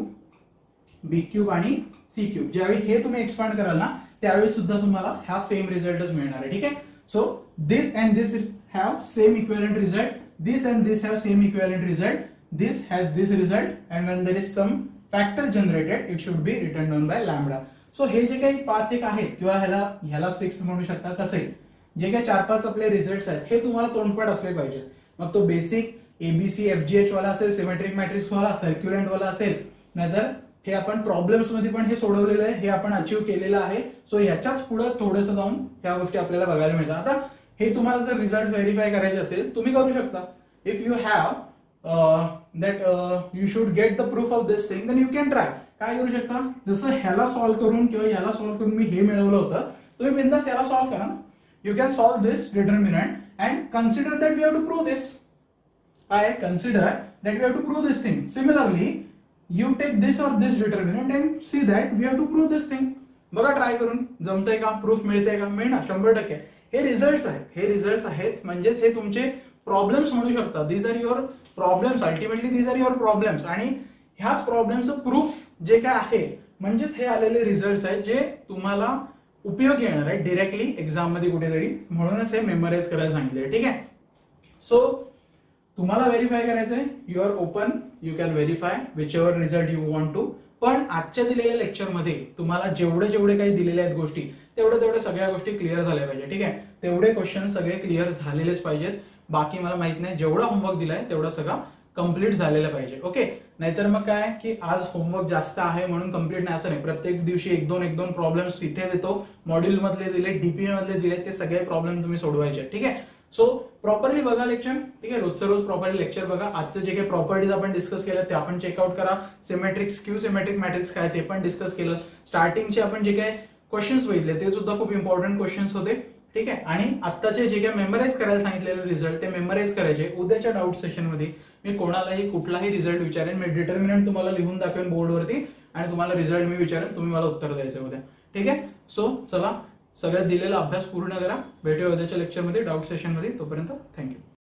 b³ आणि c³. ज्यावेळी हे तुम्ही एक्सपांड कराल ना त्यावेळी सुद्धा तुम्हाला हा सेम रिझल्टच मिळणार आहे. ठीक आहे, so this and this have same equivalent result, this and this have same equivalent result, this has this result and when there is some factor generated it should be return down by lambda. So हे जे काही 5 एक आहेत किंवा ह्याला 6 म्हणू शकता, कसे जे काही 4-5 आपले रिझल्ट आहेत हे तुम्हाला तोंडपाठ असले पाहिजे. मग तो बेसिक एबीसी FGH वाला असेल, सिमेट्रिक मॅट्रिक्स वाला, सर्क्युलंट वाला असेल, नाहीतर हे आपण प्रॉब्लेम्स मध्ये पण हे सोडवलेलं आहे, हे आपण अचीव्ह केलेलं आहे. सो ह्याच्याच पुढे थोडंसं जाऊन ह्या गोष्टी आपल्याला बघायला मिळतात. आता हे तुम्हाला जर रिझल्ट व्हेरीफाय करायचे असेल तुम्ही करू शकता. If you have that you should get the proof of this thing then you can try. काय करू शकता, जसं ह्याला सॉल्व्ह करून किंवा याला सॉल्व्ह करून मी हे मिळवलं होतं तुम्ही बिंदास याला सॉल्व्ह करा. You can solve this determinant and consider that we have to prove this. काय consider that we have to prove this thing. Similarly you take this or this determinant and see that we have to prove this thing. बघा ट्राय करून जमतंय का, प्रूफ मिळतंय का, मिळणार 100%. हे रिझल्ट आहेत म्हणजेच हे तुमचे प्रॉब्लेम्स म्हणू शकता. These are your problems, ultimately these are your problems. आणि ह्याच प्रॉब्लेमचं प्रूफ जे काय आहे म्हणजेच हे आलेले रिझल्ट आहेत जे तुम्हाला उपयोगी येणार आहे डिरेक्टली एक्झाम मध्ये कुठेतरी. म्हणूनच हे मेमराइज करायला सांगितले. ठीक आहे, सो तुम्हाला व्हेरीफाय करायचंय, you are open, you can verify whichever result you want to. पण आजच्या दिलेल्या लेक्चरमध्ये तुम्हाला जेवढे काही दिलेल्या आहेत गोष्टी तेवढ्या सगळ्या गोष्टी क्लिअर झाल्या पाहिजे. ठीक आहे, तेवढे क्वेश्चन सगळे क्लिअर झालेलेच पाहिजेत. बाकी मला माहित नाही, जेवढा होमवर्क दिलाय तेवढा सगळा कंप्लीट झालेला पाहिजे. ओके, नाहीतर मग काय की आज होमवर्क जास्त आहे म्हणून कंप्लीट नाही असं नाही. प्रत्येक दिवशी एक दोन प्रॉब्लेम्स इथे देतो, मॉड्यूल मधले दिले, डीपीए मधले दिले, ते सगळे प्रॉब्लेम तुम्ही सोडवायचे. ठीक आहे, सो प्रॉपरली बघा लेक्चर. ठीक आहे, रोजचं रोज प्रॉपरली लेक्चर बघा. आजचं जे काही प्रॉपर्टीज आपण डिस्कस केलं ते आपण चेकआउट करा. सिमेट्रिक्स, क्यू सिमेट्रिक मॅट्रिक्स काय ते पण डिस्कस केलं. स्टार्टिंगचे आपण जे काही क्वेश्चन्स बघितले ते सुद्धा खूप इम्पॉर्टंट क्वेश्चन्स होते. ठीक आहे, आणि आत्ताचे जे काही मेमराइज करायला सांगितलेले रिझल्ट ते मेमराइज करायचे. उद्याच्या डाऊट सेशन मध्ये मी कोणालाही कुठलाही रिझल्ट विचारेन, मी डिटर्मिनंट तुम्हाला लिहून दाखवेन बोर्डवरती आणि तुम्हाला रिझल्ट मी विचारेन, तुम्ही मला उत्तर द्यायचं उद्या. ठीक आहे, सो चला सगळ्यात दिलेला अभ्यास पूर्ण करा. भेटूया उद्याच्या लेक्चरमध्ये डाऊट सेशन मध्ये. तोपर्यंत थँक्यू.